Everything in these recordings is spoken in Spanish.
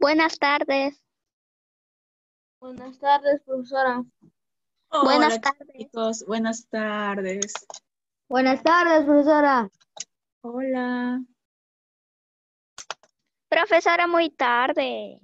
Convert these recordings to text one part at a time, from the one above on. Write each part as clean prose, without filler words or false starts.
Buenas tardes. Buenas tardes, profesora. Buenas Hola tardes. chicos, buenas tardes. Buenas tardes, profesora. Hola. Profesora, muy tarde.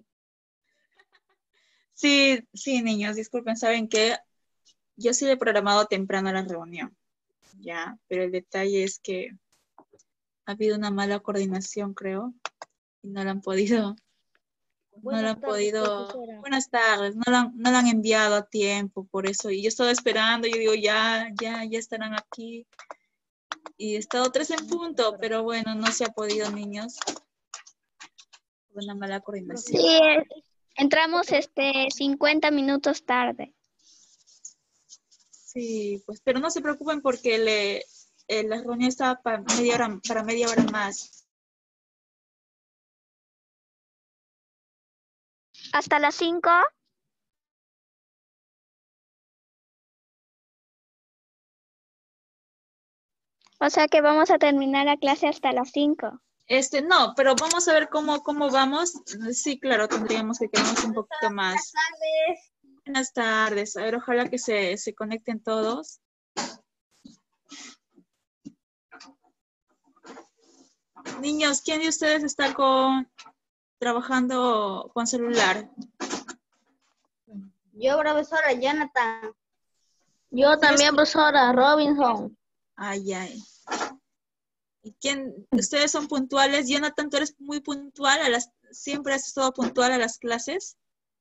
Sí, niños, disculpen, ¿saben qué? Yo sí le he programado temprano la reunión, ya, pero el detalle es que ha habido una mala coordinación, creo, y no la han podido, Profesora. buenas tardes, no la han enviado a tiempo, por eso, y yo estaba esperando, yo digo, ya estarán aquí, y he estado 3 en punto, pero bueno, no se ha podido, niños, por una mala coordinación. Sí, entramos 50 minutos tarde. Sí, pues, pero no se preocupen porque la reunión estaba para media hora más. ¿Hasta las 5? O sea que vamos a terminar la clase hasta las 5. No, pero vamos a ver cómo vamos. Sí, claro, tendríamos que quedarnos un poquito más. Buenas tardes. A ver, ojalá que se conecten todos. Niños, ¿quién de ustedes está trabajando con celular? Yo, profesora Jonathan. Yo también, profesora Robinson. Ay. ¿Y ustedes son puntuales? Jonathan, ¿tú eres muy puntual siempre has estado puntual a las clases?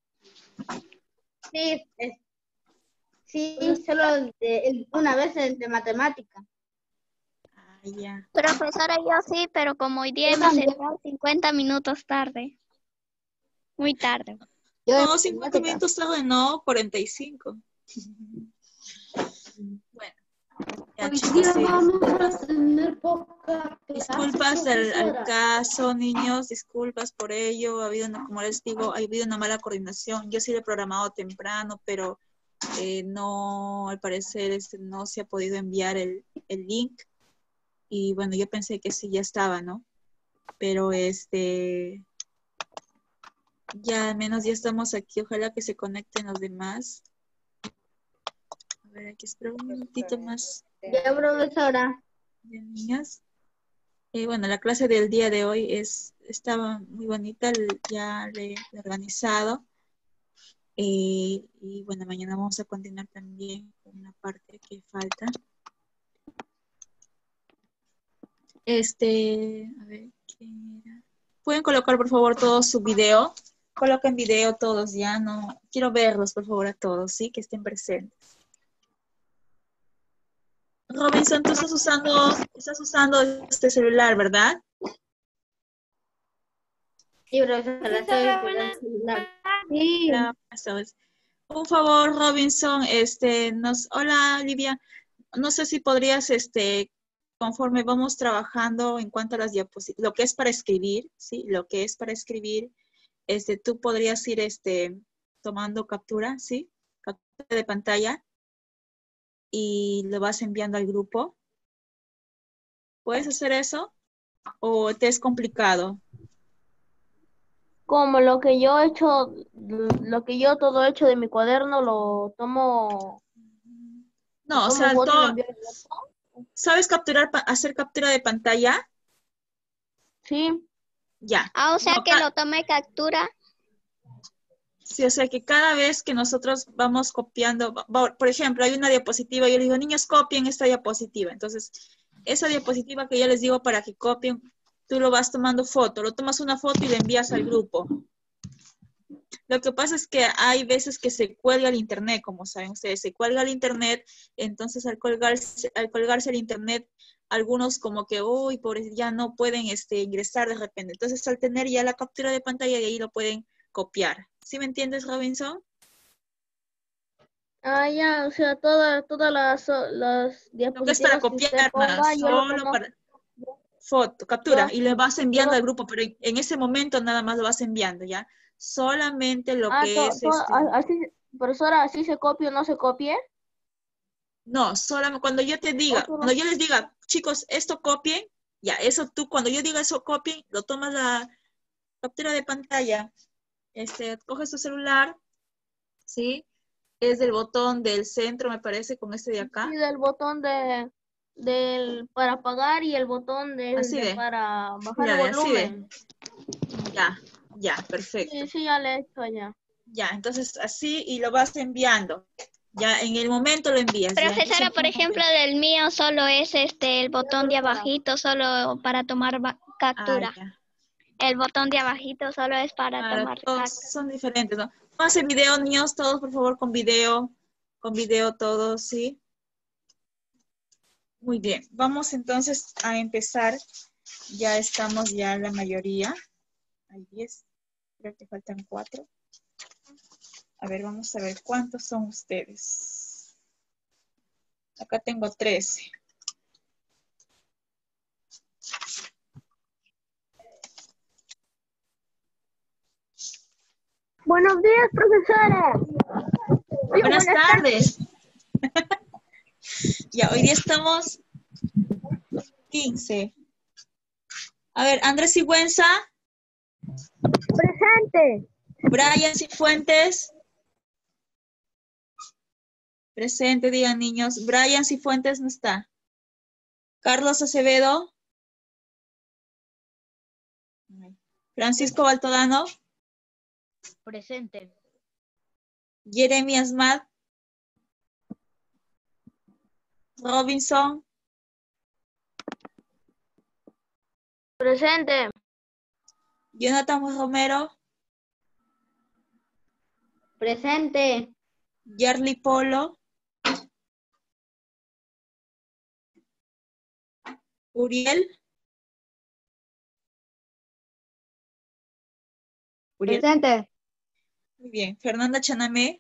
Sí, solo una vez de matemática. Ya. Profesora, yo sí, pero como hoy día hemos entrado 50 minutos tarde. Muy tarde. No, 50 minutos tarde, no, 45. Bueno, ya chicos, sí, disculpas al caso, niños, disculpas por ello. Como les digo, ha habido una mala coordinación. Yo sí lo he programado temprano, pero no, al parecer no se ha podido enviar el link. Y bueno, yo pensé que sí, ya estaba, ¿no? Pero ya al menos ya estamos aquí. Ojalá que se conecten los demás. A ver, aquí espero un minutito más. Ya, profesora. De niñas. Bueno, la clase del día de hoy estaba muy bonita, ya le he organizado. Y bueno, mañana vamos a continuar también con una parte que falta. A ver, ¿quién era? ¿Pueden colocar por favor todo su video? Coloquen video todos ya, no. Quiero verlos por favor a todos, ¿sí? Que estén presentes. Robinson, tú estás usando este celular, ¿verdad? Sí, profesora, estoy en el celular. Sí. Un favor, Robinson, hola, Olivia. No sé si podrías, conforme vamos trabajando en cuanto a las diapositivas, lo que es para escribir, ¿sí? Lo que es para escribir, tú podrías ir, tomando captura, ¿sí? Captura de pantalla y lo vas enviando al grupo. ¿Puedes hacer eso? ¿O te es complicado? Como lo que yo he hecho, todo he hecho de mi cuaderno, lo tomo, No, o sea, foto y lo envío al grupo. ¿sabes hacer captura de pantalla? Sí. Ya. O sea que lo tome captura. Sí, o sea que cada vez que nosotros vamos copiando, por ejemplo, hay una diapositiva, yo les digo, niños, copien esta diapositiva. Entonces, esa diapositiva que yo les digo para que copien, tú lo vas tomando foto, lo tomas una foto y la envías al grupo. Lo que pasa es que hay veces que se cuelga el internet, como saben ustedes, se cuelga el internet, entonces al colgarse el internet, algunos como que, uy, pobres, ya no pueden ingresar de repente. Entonces, al tener ya la captura de pantalla, de ahí lo pueden copiar. ¿Sí me entiendes, Robinson? Ya, o sea, todas las diapositivas Lo que es para que usted copiar, nada, ponga, yo lo solo tomo. para foto, captura, y le vas enviando al grupo, pero en ese momento nada más lo vas enviando, ¿ya? Solamente lo que es así, profesora, así se copia o no se copie. No, solamente cuando yo te diga, cuando yo les diga, chicos, esto copien, ya, eso tú, cuando yo diga eso copien, lo tomas la captura de pantalla Coges tu celular, ¿sí? Es del botón del centro, me parece, con este de acá. Sí, del botón para apagar y el botón Así de. para bajar Mira, el así de. volumen. Ya, perfecto. Sí, sí, ya le he hecho ya. Ya, entonces así y lo vas enviando. Ya, en el momento lo envías. Ya. Profesora, Entonces, por ejemplo, del mío solo es el botón de abajito, solo para tomar captura. ya. El botón de abajito solo es para Claro, tomar todos captura. son diferentes, ¿no? Pónganse video, niños, todos, por favor, con video todos, ¿sí? Muy bien, vamos entonces a empezar. Ya estamos ya la mayoría. Hay 10, creo que faltan 4. A ver, vamos a ver cuántos son ustedes. Acá tengo 13. Buenos días, profesora. Buenas tardes. Ya, hoy día estamos 15. A ver, Andrés Sigüenza. Presente. Brian Cifuentes. Presente, digan niños. Brian Cifuentes no está. Carlos Acevedo. Francisco Baltodano. Presente. Jeremy Asmat. Robinson. Presente. Jonathan Romero. Presente. Yerly Polo. Uriel. Uriel. Presente. Muy bien. Fernanda Chanamé.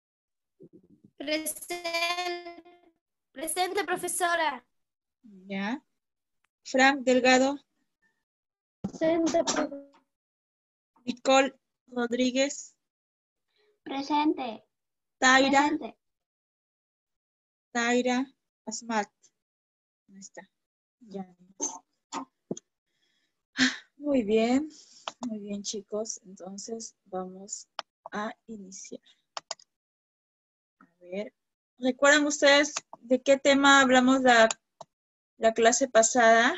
Presente. Presente, profesora. Ya. Frank Delgado. Presente. Nicole Rodríguez. Presente. Taira. Presente. Taira Asmat. Ahí está. Ya. Muy bien, chicos. Entonces vamos a iniciar. A ver, ¿recuerdan ustedes de qué tema hablamos la clase pasada?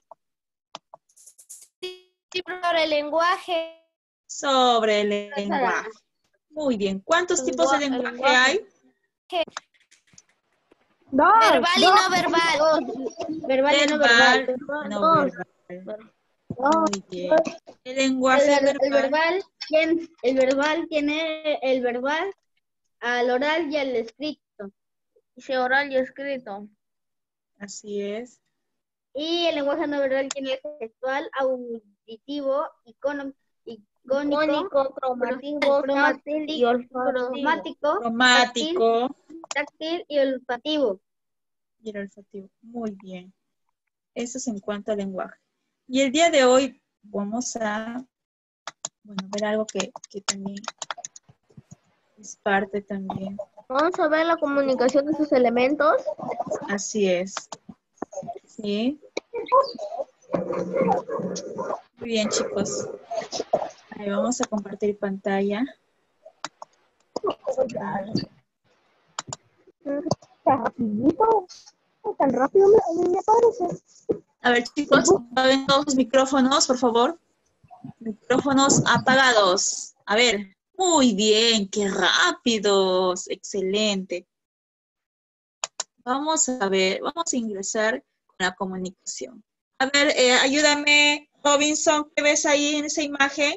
Sí, sobre el lenguaje. Sobre el lenguaje. Muy bien. ¿Cuántos tipos de lenguaje hay? Verbal y no verbal. Verbal y no verbal. No verbal. Muy bien. El lenguaje verbal. El verbal tiene el verbal al oral y al escrito. Dice oral y escrito. Así es. Y el lenguaje no verbal tiene el gestual, auditivo, icónico, cromático, y olfativo. Cromático. Táctil y olfativo. Y el olfativo. Muy bien. Eso es en cuanto al lenguaje. Y el día de hoy vamos a ver algo que también es parte también. Vamos a ver la comunicación de sus elementos. Así es. Sí. Muy bien, chicos. Ahí vamos a compartir pantalla. Tan rápido me parece. A ver, chicos, apaguen todos los micrófonos, por favor. Micrófonos apagados. A ver. Muy bien, qué rápidos. Excelente. Vamos a ver, vamos a ingresar con la comunicación. A ver, ayúdame, Robinson, ¿qué ves ahí en esa imagen?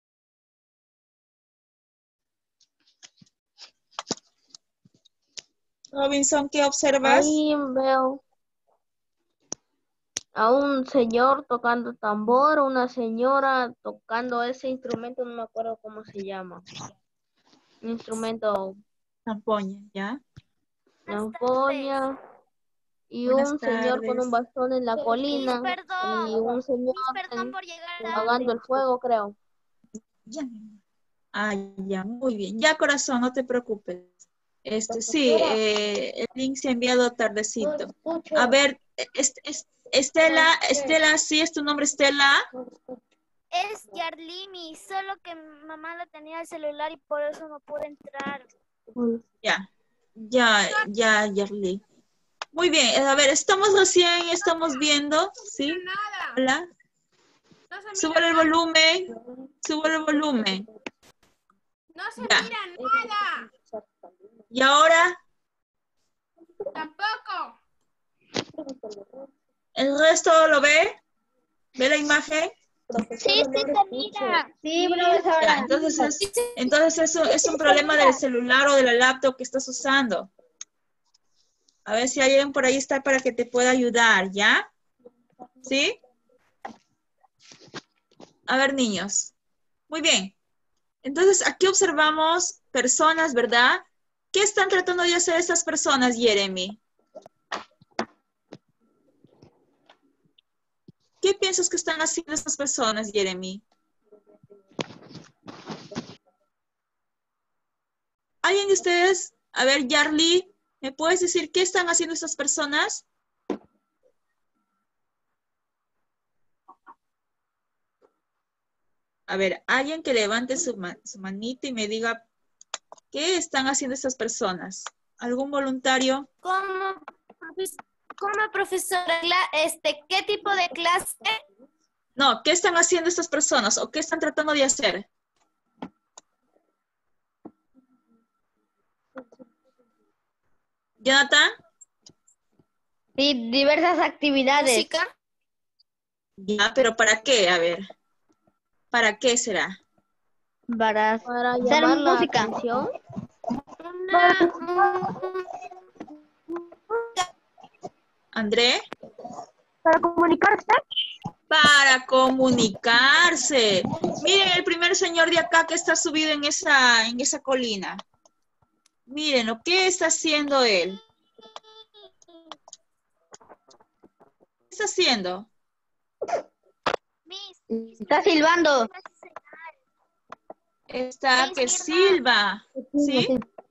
Robinson, ¿qué observas? Ahí veo a un señor tocando tambor, una señora tocando ese instrumento, no me acuerdo cómo se llama. Un instrumento Zampoña, ¿ya? zampoña, y Buenas un señor con un tardes. bastón en la colina, y un señor apagando el fuego, creo. Ya. Ah, ya, muy bien. Ya, corazón, no te preocupes. Sí, el link se ha enviado tardecito. A ver, Estela, ¿sí es tu nombre, Estela? Es Yarlimi, solo que mi mamá la tenía el celular y por eso no pude entrar. Ya, Yarly. Muy bien, a ver, estamos viendo, ¿sí? Hola. Subo el volumen. No se Ya. mira nada. ¿Y ahora? Tampoco. ¿El resto lo ve? ¿Ve la imagen? Sí, se mira. Sí, Ya, profesora. entonces eso es un problema del celular o de la laptop que estás usando. A ver si alguien por ahí está para que te pueda ayudar, ¿ya? ¿Sí? A ver, niños. Muy bien. Entonces, aquí observamos personas, ¿verdad? ¿Qué están tratando de hacer estas personas, Jeremy? ¿Qué piensas que están haciendo estas personas, Jeremy? ¿Alguien de ustedes? A ver, Yarly, ¿me puedes decir qué están haciendo estas personas? A ver, alguien que levante su manita y me diga qué están haciendo estas personas. ¿Algún voluntario? ¿Cómo profesora? ¿Qué tipo de clase? No, ¿qué están haciendo estas personas o qué están tratando de hacer? ¿Jonathan? Sí, diversas actividades. ¿Música? Ya, pero ¿para qué? A ver. ¿Para qué será? Para Para hacer llamar la música. atención. ¿André? Para comunicarse. Para comunicarse. Miren el primer señor de acá que está subido en esa colina. Miren, ¿qué está haciendo él? ¿Qué está haciendo? Está silbando. Está que silba. ¿Sí?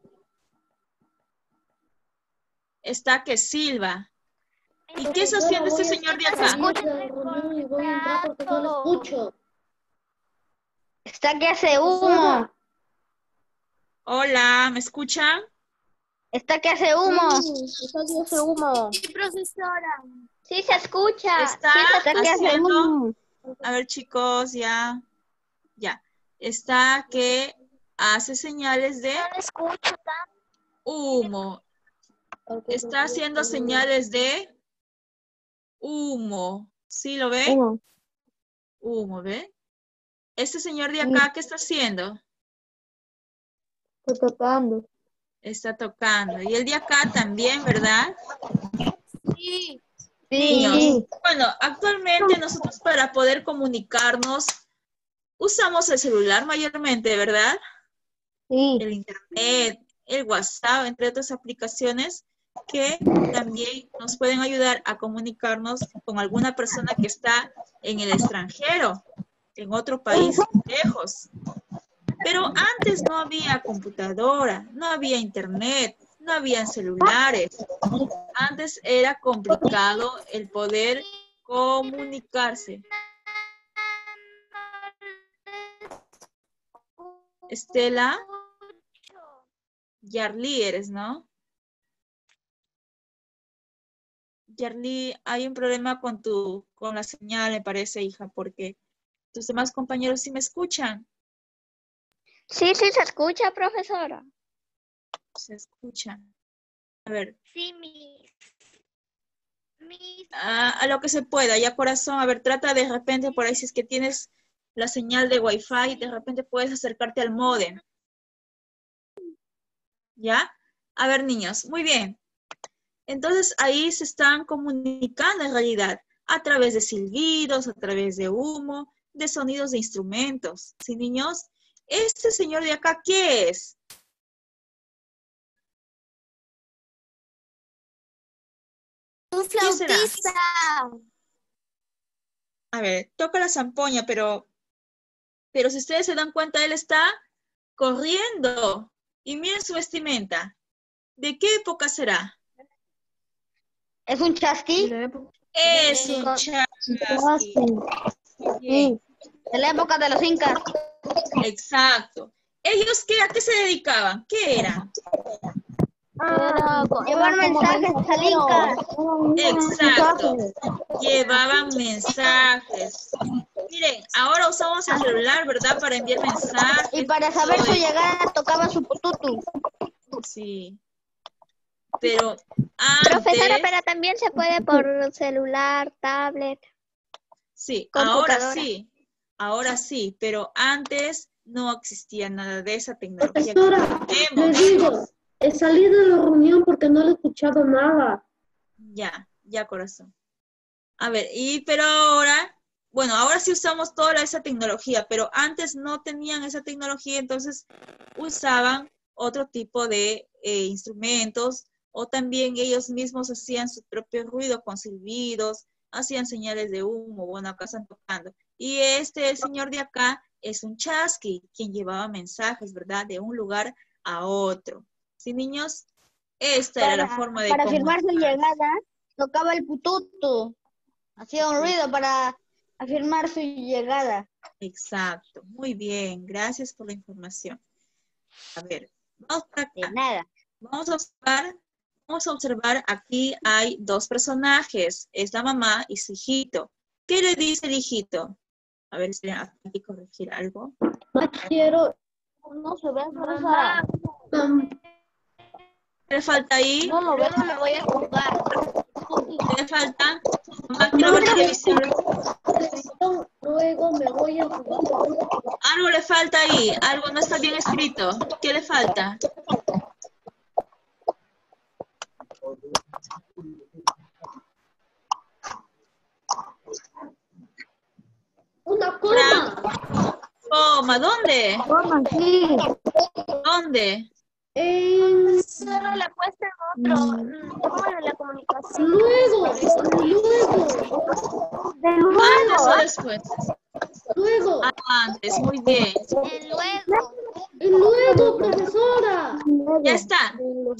Está que silba. ¿Y qué está haciendo este señor de acá? Está que hace humo. Hola, ¿me escuchan? Está que hace humo. Está que hace humo. Sí, profesora. Sí, se escucha. Está Está que hace haciendo... humo. A ver, chicos, ya. Está que hace señales de No lo escucho tanto. humo. Está haciendo señales de humo. ¿Sí lo ve? Humo. Humo, ¿ve? Este señor de acá, ¿qué está haciendo? Está tocando. Está tocando. Y el de acá también, ¿verdad? Sí. Niños. Bueno, actualmente nosotros para poder comunicarnos usamos el celular mayormente, ¿verdad? Sí. El internet, el WhatsApp, entre otras aplicaciones que también nos pueden ayudar a comunicarnos con alguna persona que está en el extranjero, en otro país lejos. Pero antes no había computadora, no había internet, no habían celulares. Antes era complicado el poder comunicarse. Estela, Yarly eres, ¿no? Yarly, hay un problema con la señal, me parece, hija, porque tus demás compañeros sí me escuchan. Sí, se escucha, profesora. Se escuchan. A ver. Sí, A lo que se pueda, ya corazón. A ver, trata de repente por ahí, si es que tienes la señal de Wi-Fi, de repente puedes acercarte al módem. ¿Ya? A ver, niños, muy bien. Entonces, ahí se están comunicando en realidad a través de silbidos, a través de humo, de sonidos de instrumentos. ¿Sí, niños? Este señor de acá, ¿qué es? Un ¿Qué será? flautista. A ver, toca la zampoña, pero si ustedes se dan cuenta, él está corriendo. Y miren su vestimenta. ¿De qué época será? ¿Es un chasqui? Es un chasqui. Muy bien. De la época de los incas. Exacto. ¿Ellos qué, a qué se dedicaban? ¿Qué eran? Llevar mensajes al Inca. Exacto. Llevaban mensajes. Miren, ahora usamos el celular, ¿verdad? Para enviar mensajes. Y para saber su llegada tocaban su pututu. Sí. Pero Profesora, antes, pero también se puede por celular, tablet. sí, computadora. ahora sí, pero antes no existía nada de esa tecnología. Profesora, que le tenemos. digo, he salido de la reunión porque no le he escuchado nada. Ya, corazón. A ver, pero ahora, bueno, ahora sí usamos toda esa tecnología, pero antes no tenían esa tecnología, entonces usaban otro tipo de instrumentos, o también ellos mismos hacían su propio ruido con silbidos, hacían señales de humo, bueno, acá están tocando. Y el señor de acá es un chasqui, quien llevaba mensajes, ¿verdad? De un lugar a otro. ¿Sí, niños? Esta era la forma de Para afirmar su comunicarse. llegada, tocaba el pututu. Hacía un ruido para afirmar su llegada. Exacto, muy bien, gracias por la información. A ver, vamos para De acá. nada. Vamos a observar, aquí hay dos personajes, es la mamá y su hijito. ¿Qué le dice el hijito? A ver, espera, hay que corregir algo. No quiero. No se ve, profesora. ¿Qué le falta ahí? No lo veo, no me voy a jugar. ¿Qué le falta? Mamá, quiero ver televisión. Luego me voy a jugar. Algo le falta ahí, algo no está bien escrito. ¿Qué le falta? Una coma. Coma, ¿dónde? ¿Cómo así? ¿Dónde? Solo le puesto en otro. ¿Cómo de la comunicación? Luego. ¿Antes o después? Luego. Antes, muy bien. Luego. Y luego, profesora. Ya está.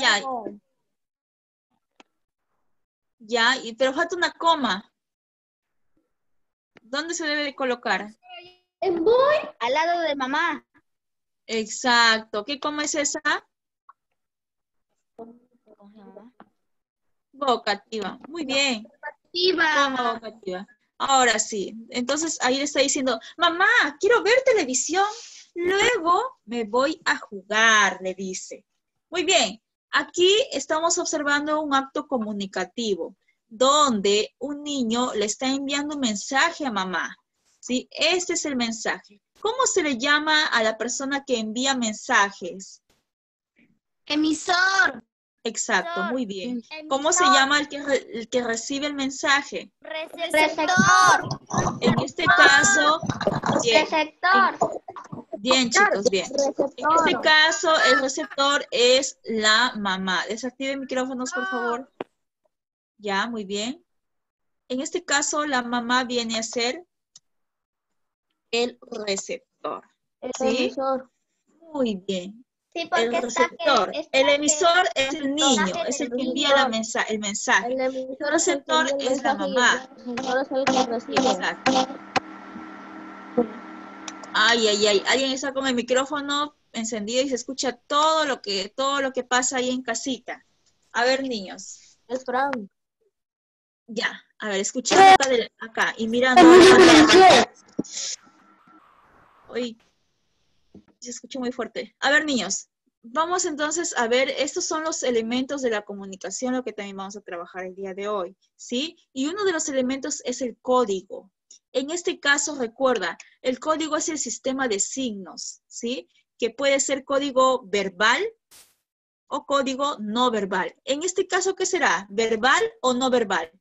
Ya, pero falta una coma. ¿Dónde se debe de colocar? En voy. Al lado de mamá. Exacto. ¿Qué coma es esa? Vocativa. Muy bien. Coma vocativa. Ahora sí. Entonces ahí le está diciendo, mamá, quiero ver televisión. Luego me voy a jugar, le dice. Muy bien. Aquí estamos observando un acto comunicativo, donde un niño le está enviando un mensaje a mamá. ¿Sí? Este es el mensaje. ¿Cómo se le llama a la persona que envía mensajes? Emisor. Exacto, muy bien. ¿Cómo se llama el que recibe el mensaje? Receptor. En este caso, bien. Receptor. Bien, chicos, bien. En este caso, el receptor es la mamá. Desactiven micrófonos, por favor. Ya, muy bien. En este caso, la mamá viene a ser el receptor. ¿Sí? Muy bien. Sí, porque El receptor. El emisor es el niño, es el que envía el mensaje. El receptor es la mamá. Exacto. Ay. Alguien está con el micrófono encendido y se escucha todo lo que pasa ahí en casita. A ver, niños. Es Frank. Ya. A ver, escuchando acá y mirando. Uy, se escucha muy fuerte. A ver, niños. Vamos entonces a ver, estos son los elementos de la comunicación, lo que también vamos a trabajar el día de hoy, ¿sí? Y uno de los elementos es el código. En este caso, recuerda, el código es el sistema de signos, ¿sí? Que puede ser código verbal o código no verbal. En este caso, ¿qué será? ¿Verbal o no verbal?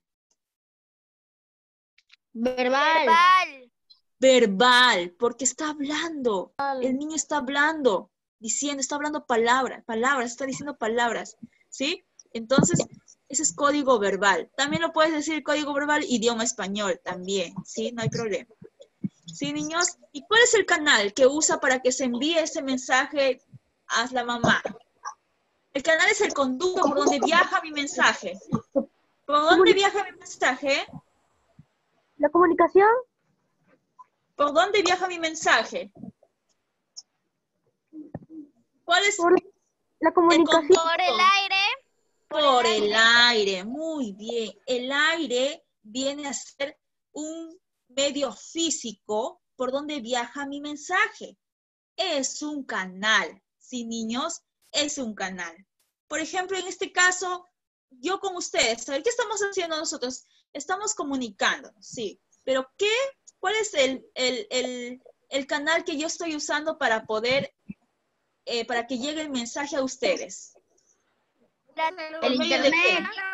Verbal. Verbal, porque está hablando. El niño está hablando. Está hablando palabras, está diciendo palabras, ¿sí? Entonces, ese es código verbal. También lo puedes decir código verbal, idioma español también, ¿sí? No hay problema. ¿Sí, niños? ¿Y cuál es el canal que usa para que se envíe ese mensaje a la mamá? El canal es el conducto por donde viaja mi mensaje. ¿Por dónde viaja mi mensaje? ¿La comunicación? ¿Por dónde viaja mi mensaje? ¿Cuál es La el comunicación. conducto? Por el aire. Por el aire, muy bien. El aire viene a ser un medio físico por donde viaja mi mensaje. Es un canal, ¿sí, niños? Es un canal. Por ejemplo, en este caso, yo con ustedes, ¿qué estamos haciendo nosotros? Estamos comunicándonos, sí. Pero ¿cuál es el canal que yo estoy usando para poder, para que llegue el mensaje a ustedes? El ¿Por medio de qué?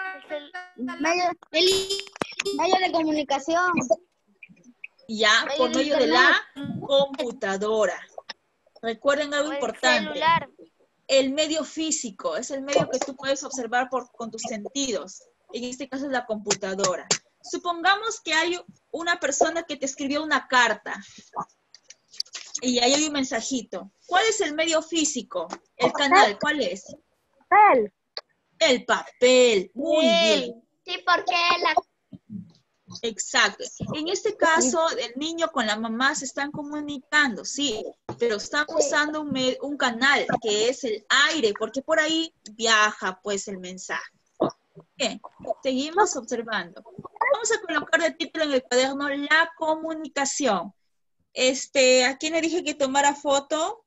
medio de comunicación. Ya, por de medio de la internet. computadora. Recuerden algo O el importante. celular. El medio físico es el medio que tú puedes observar con tus sentidos. En este caso es la computadora. Supongamos que hay una persona que te escribió una carta y ahí hay un mensajito. ¿Cuál es el medio físico? El canal, ¿cuál es? Papel. El papel. Muy bien. Sí, porque Exacto. En este caso, el niño con la mamá se están comunicando, sí, pero están usando un canal que es el aire, porque por ahí viaja pues el mensaje. Bien, seguimos observando. Vamos a colocar de título en el cuaderno la comunicación. ¿A quién le dije que tomara foto?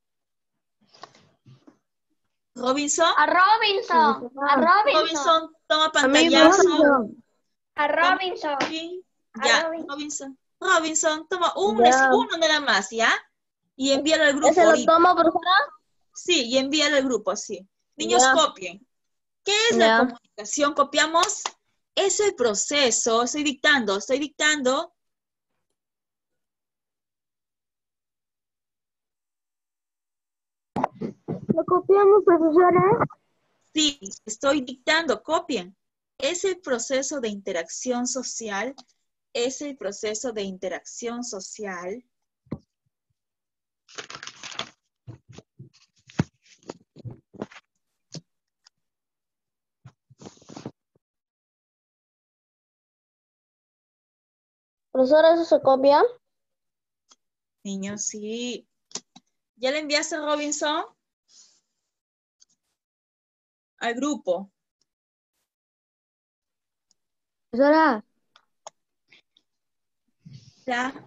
¿Robinson? a Robinson, Robinson, toma pantallazo. a Robinson. Sí, A ya, Robinson. Robinson, toma Ya. uno nada más, ¿ya? Y envíalo al grupo ¿Ese lo ahorita. tomo, profesora? Sí, y envíalo al grupo, sí. Niños, Ya. copien. ¿Qué es la Ya. comunicación? ¿Copiamos? Es el proceso. Estoy dictando. ¿Lo copiamos, profesora? Sí, estoy dictando, copien. Es el proceso de interacción social. Es el proceso de interacción social. Profesora, ¿eso se copia? Niños, sí. ¿Ya le enviaste a Robinson? Al grupo. Profesora. ¿Ya?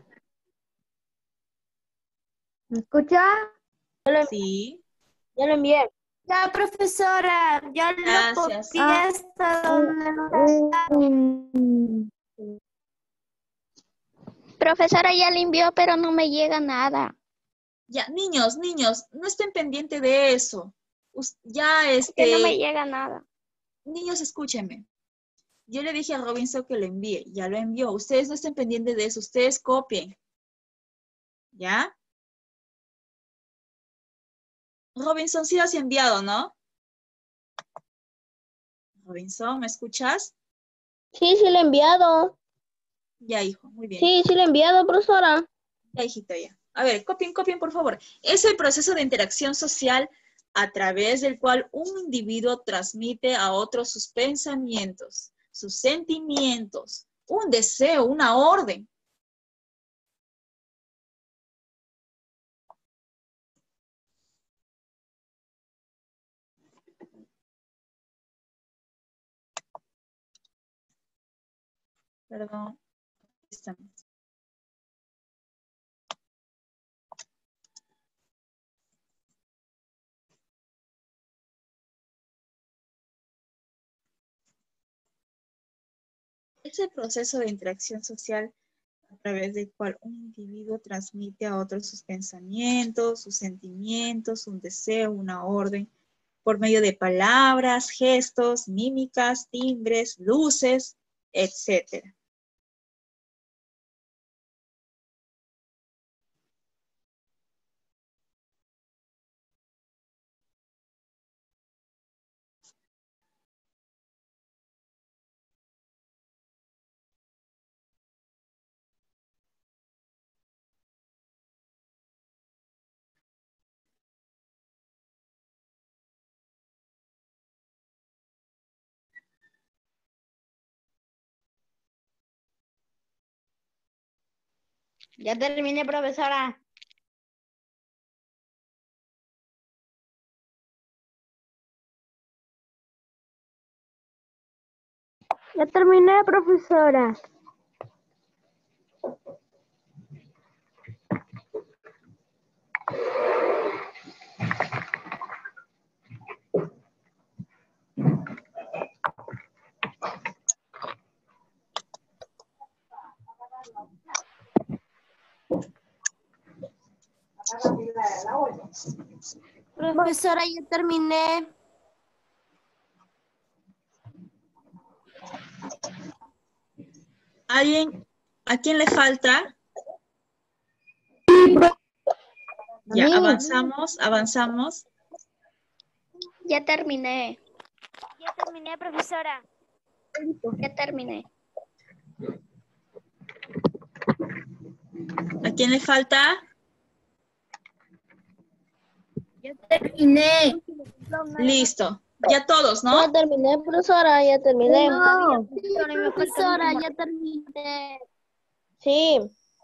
¿Me escucha? Sí. Ya lo envié. Ya, profesora, ya lo Gracias. copié hasta donde no. Profesora ya le envió, pero no me llega nada. Ya, niños, no estén pendientes de eso. Ya, Que no me llega nada. niños, escúchenme. Yo le dije a Robinson que lo envíe, ya lo envió. Ustedes no estén pendientes de eso, ustedes copien. ¿Ya? Robinson, sí lo has enviado, ¿no? Robinson, ¿me escuchas? Sí, sí lo he enviado. Ya, hijo, muy bien. Sí, sí lo he enviado, profesora. Ya, hijita, ya. A ver, copien, por favor. Es el proceso de interacción social a través del cual un individuo transmite a otros sus pensamientos, sus sentimientos, un deseo, una orden. Perdón. Estamos. Es el proceso de interacción social a través del cual un individuo transmite a otros sus pensamientos, sus sentimientos, un deseo, una orden, por medio de palabras, gestos, mímicas, timbres, luces, etc. Ya terminé, profesora. Ya terminé, profesora. Profesora, ya terminé. ¿Alguien? ¿A quién le falta? Ya, avanzamos. Ya terminé. Ya terminé, profesora. Ya terminé. ¿A quién le falta? Ya terminé. Listo. Ya todos, ¿no? Ya terminé, profesora, ya terminé. No. Profesora, ya terminé. Sí.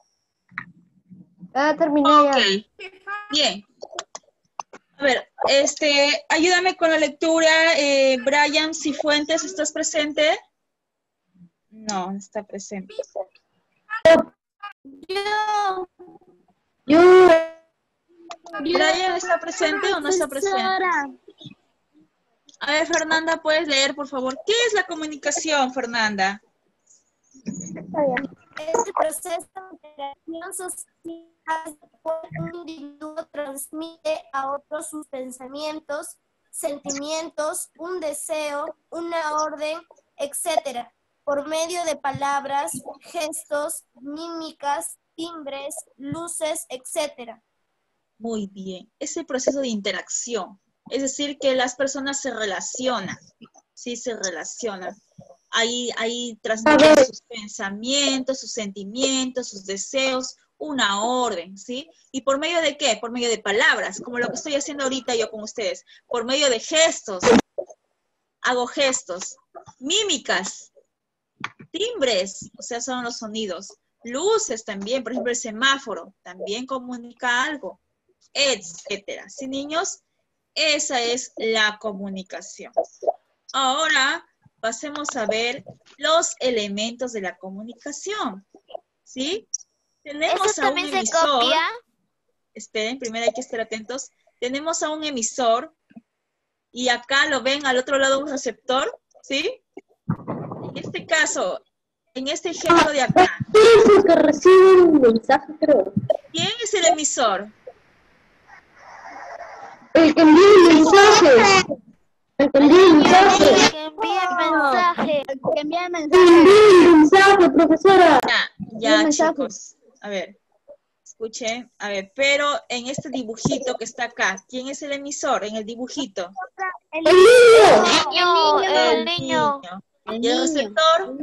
Ya terminé Ok. Bien. A ver, ayúdame con la lectura. Brian Cifuentes, ¿estás presente? No, está presente. ¿Brian está presente o no está presente? A ver, Fernanda, ¿puedes leer, por favor? ¿Qué es la comunicación, Fernanda? Es el proceso de interacción social que un individuo transmite a otros sus pensamientos, sentimientos, un deseo, una orden, etc., por medio de palabras, gestos, mímicas, timbres, luces, etc. Muy bien. Es el proceso de interacción. Es decir, que las personas se relacionan. Sí, se relacionan. Ahí transmiten sus pensamientos, sus sentimientos, sus deseos, una orden, ¿sí? ¿Y por medio de qué? Por medio de palabras, como lo que estoy haciendo ahorita yo con ustedes. Por medio de gestos. Hago gestos. Mímicas. Timbres, o sea, son los sonidos. Luces también, por ejemplo, el semáforo, también comunica algo, etcétera. ¿Sí, niños? Esa es la comunicación. Ahora pasemos a ver los elementos de la comunicación. ¿Sí? Tenemos ¿Eso a un también se emisor. copia? Esperen, primero hay que estar atentos. Tenemos a un emisor y acá lo ven al otro lado un receptor. ¿Sí? En este caso, en este ejemplo de acá. Es que recibe un mensaje, creo. ¿Quién es el emisor? El que envía el mensaje. El que envía el mensaje. Que envíe mensaje. Que envía El que envía el mensaje, profesora. Ya, chicos. A ver, escuchen. A ver, pero en este dibujito que está acá, ¿quién es el emisor en el dibujito? El niño. El niño. ¿Y el receptor?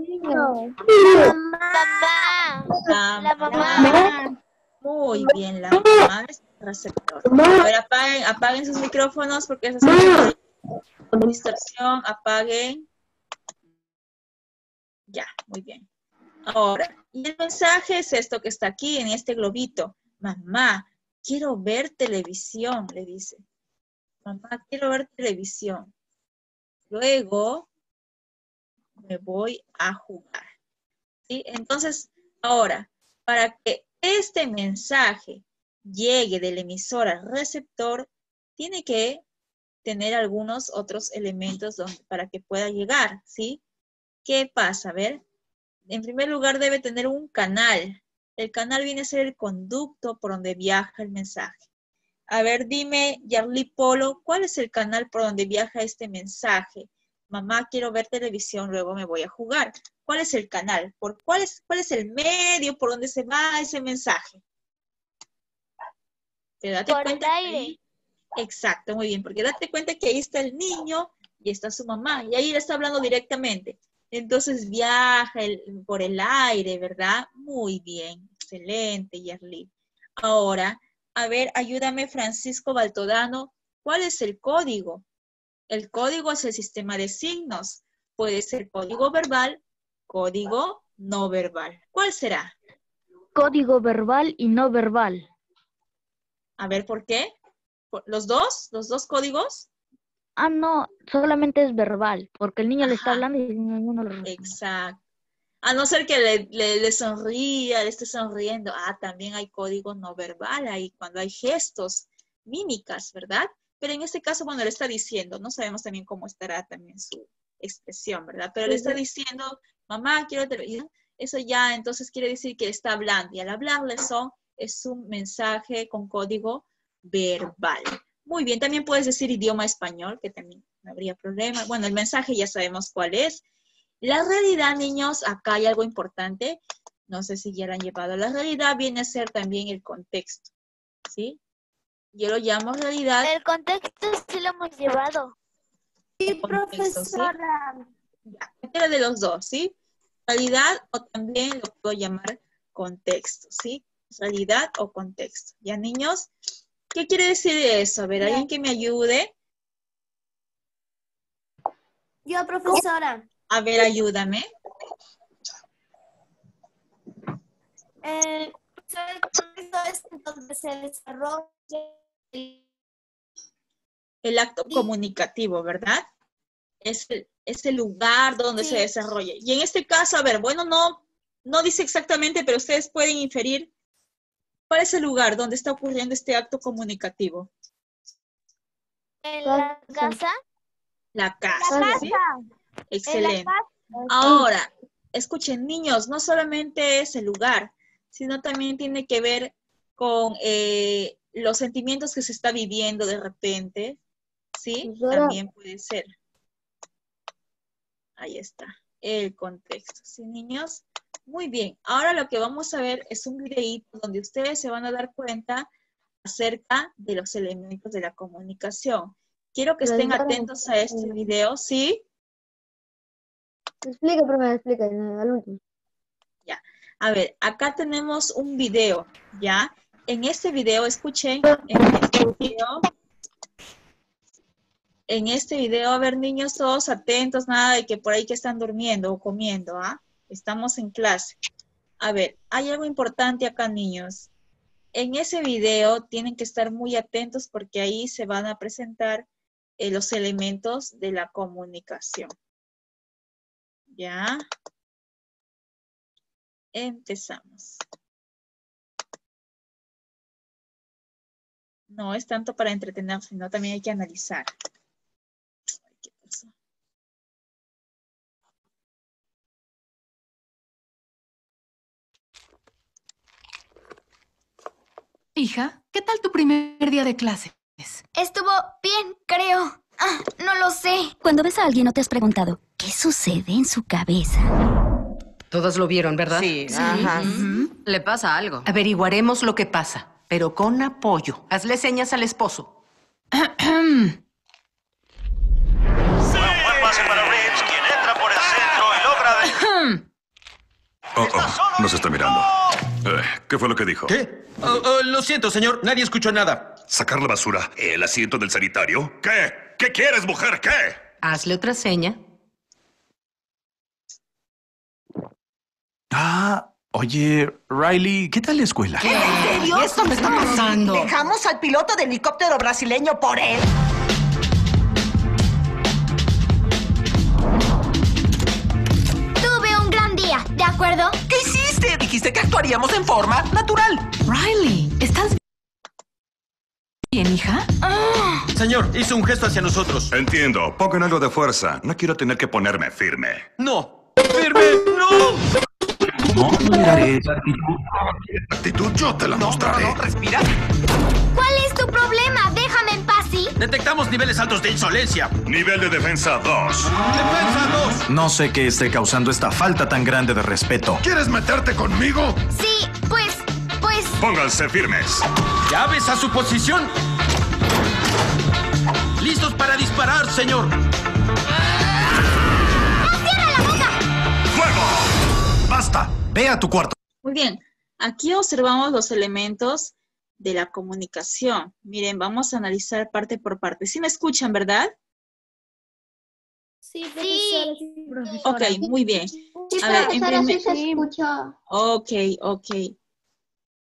Mamá. La mamá. mamá. Muy bien, la mamá es el receptor. A ver, apaguen sus micrófonos porque esa es una distorsión. Apaguen. Ya, muy bien. Ahora, y el mensaje es esto que está aquí en este globito. Mamá, quiero ver televisión, le dice. Mamá, quiero ver televisión. Luego me voy a jugar. ¿Sí? Entonces, ahora, para que este mensaje llegue del emisor al receptor, tiene que tener algunos otros elementos para que pueda llegar, ¿sí? ¿Qué pasa? A ver, en primer lugar debe tener un canal. El canal viene a ser el conducto por donde viaja el mensaje. A ver, dime, Yarly Polo, ¿cuál es el canal por donde viaja este mensaje? Mamá, quiero ver televisión, luego me voy a jugar. ¿Cuál es el canal? ¿Cuál es el medio por donde se va ese mensaje? ¿Te date Por cuenta? el aire. Ahí? Exacto, muy bien, porque date cuenta que ahí está el niño y está su mamá, y ahí le está hablando directamente. Entonces viaja por el aire, ¿verdad? Muy bien, excelente, Yarly. Ahora, a ver, ayúdame, Francisco Baltodano, ¿cuál es el código? El código es el sistema de signos. Puede ser código verbal, código no verbal. ¿Cuál será? código verbal y no verbal. A ver, ¿por qué? ¿Los dos códigos? Ah, no, solamente es verbal, porque el niño le está Ajá. hablando y ninguno lo responde. Exacto. A no ser que le sonría, le esté sonriendo. Ah, también hay código no verbal ahí, cuando hay gestos, mímicas, ¿verdad? Pero en este caso, bueno, le está diciendo, no sabemos también cómo estará también su expresión, ¿verdad? Pero le está diciendo, mamá, quiero televisión. Eso ya entonces quiere decir que está hablando. Y al hablarle es un mensaje con código verbal. Muy bien, también puedes decir idioma español, que también no habría problema. Bueno, el mensaje ya sabemos cuál es. La realidad, niños, acá hay algo importante. No sé si ya lo han llevado. La realidad viene a ser también el contexto, ¿sí? Yo lo llamo realidad. El contexto sí lo hemos llevado. Sí, Contexto, ¿sí? profesora. Ya, cualquiera de los dos, ¿sí? Realidad o también lo puedo llamar contexto, ¿sí? Realidad o contexto. ¿Ya, niños? ¿Qué quiere decir eso? A ver, alguien que me ayude. Yo, profesora. A ver, ayúdame. El contexto es donde se desarrolla El acto comunicativo, ¿verdad? Es el lugar donde se desarrolla. Y en este caso, a ver, bueno, no dice exactamente, pero ustedes pueden inferir cuál es el lugar donde está ocurriendo este acto comunicativo. ¿En la casa? La casa, La ¿sí? casa. Excelente. Ahora, escuchen, niños, no solamente es el lugar, sino también tiene que ver con los sentimientos que se está viviendo de repente, ¿sí? También puede ser. Ahí está, el contexto, ¿sí, niños? Muy bien, ahora lo que vamos a ver es un videíto donde ustedes se van a dar cuenta acerca de los elementos de la comunicación. Quiero que estén atentos a este video, ¿sí? Explica primero, explica, al último. Ya. A ver, acá tenemos un video, ¿ya? En este video, escuchen, en este video, a ver, niños, todos atentos, nada de que por ahí que están durmiendo o comiendo, ¿ah? Estamos en clase. A ver, hay algo importante acá, niños. En ese video tienen que estar muy atentos porque ahí se van a presentar los elementos de la comunicación. ¿Ya? Empezamos. No es tanto para entretener, sino también hay que analizar. Ay, ¿qué pasó? Hija, ¿qué tal tu primer día de clases? Estuvo bien, creo. Ah, no lo sé. Cuando ves a alguien no te has preguntado, ¿qué sucede en su cabeza? Todos lo vieron, ¿verdad? Sí. Ajá. Le pasa algo. Averiguaremos lo que pasa, pero con apoyo. Hazle señas al esposo. Buen pase para Reeves, quien entra por el centro y logra... Nos está mirando. ¿Qué fue lo que dijo? ¿Qué? Lo siento, señor. Nadie escuchó nada. ¿Sacar la basura? ¿El asiento del sanitario? ¿Qué? ¿Qué quieres, mujer? ¿Qué? Hazle otra seña. Oye, Riley, ¿qué tal la escuela? ¿Qué? ¿En serio? ¿Esto me está pasando? ¿Dejamos al piloto de helicóptero brasileño por él? Tuve un gran día, ¿de acuerdo? ¿Qué hiciste? Dijiste que actuaríamos en forma natural. Riley, ¿estás bien, hija? Señor, hizo un gesto hacia nosotros. Entiendo. Pongan algo de fuerza. No quiero tener que ponerme firme. ¡No! ¡Firme! ¡No! ¿Cómo miraré esa actitud? Actitud yo te la mostraré. No, respira. ¿Cuál es tu problema? Déjame en paz, ¿sí? Detectamos niveles altos de insolencia. Nivel de defensa 2. ¡Defensa 2! No sé qué esté causando esta falta tan grande de respeto. ¿Quieres meterte conmigo? Sí, pues... Pónganse firmes. ¡Llaves a su posición! ¡Listos para disparar, señor! ¡Cierra la boca! ¡Fuego! ¡Basta! Ve a tu cuarto. Muy bien. Aquí observamos los elementos de la comunicación. Miren, vamos a analizar parte por parte. ¿Sí me escuchan, verdad? Sí, profesora. Ok, muy bien. Sí, A ver, profesora, sí se escucha. Ok.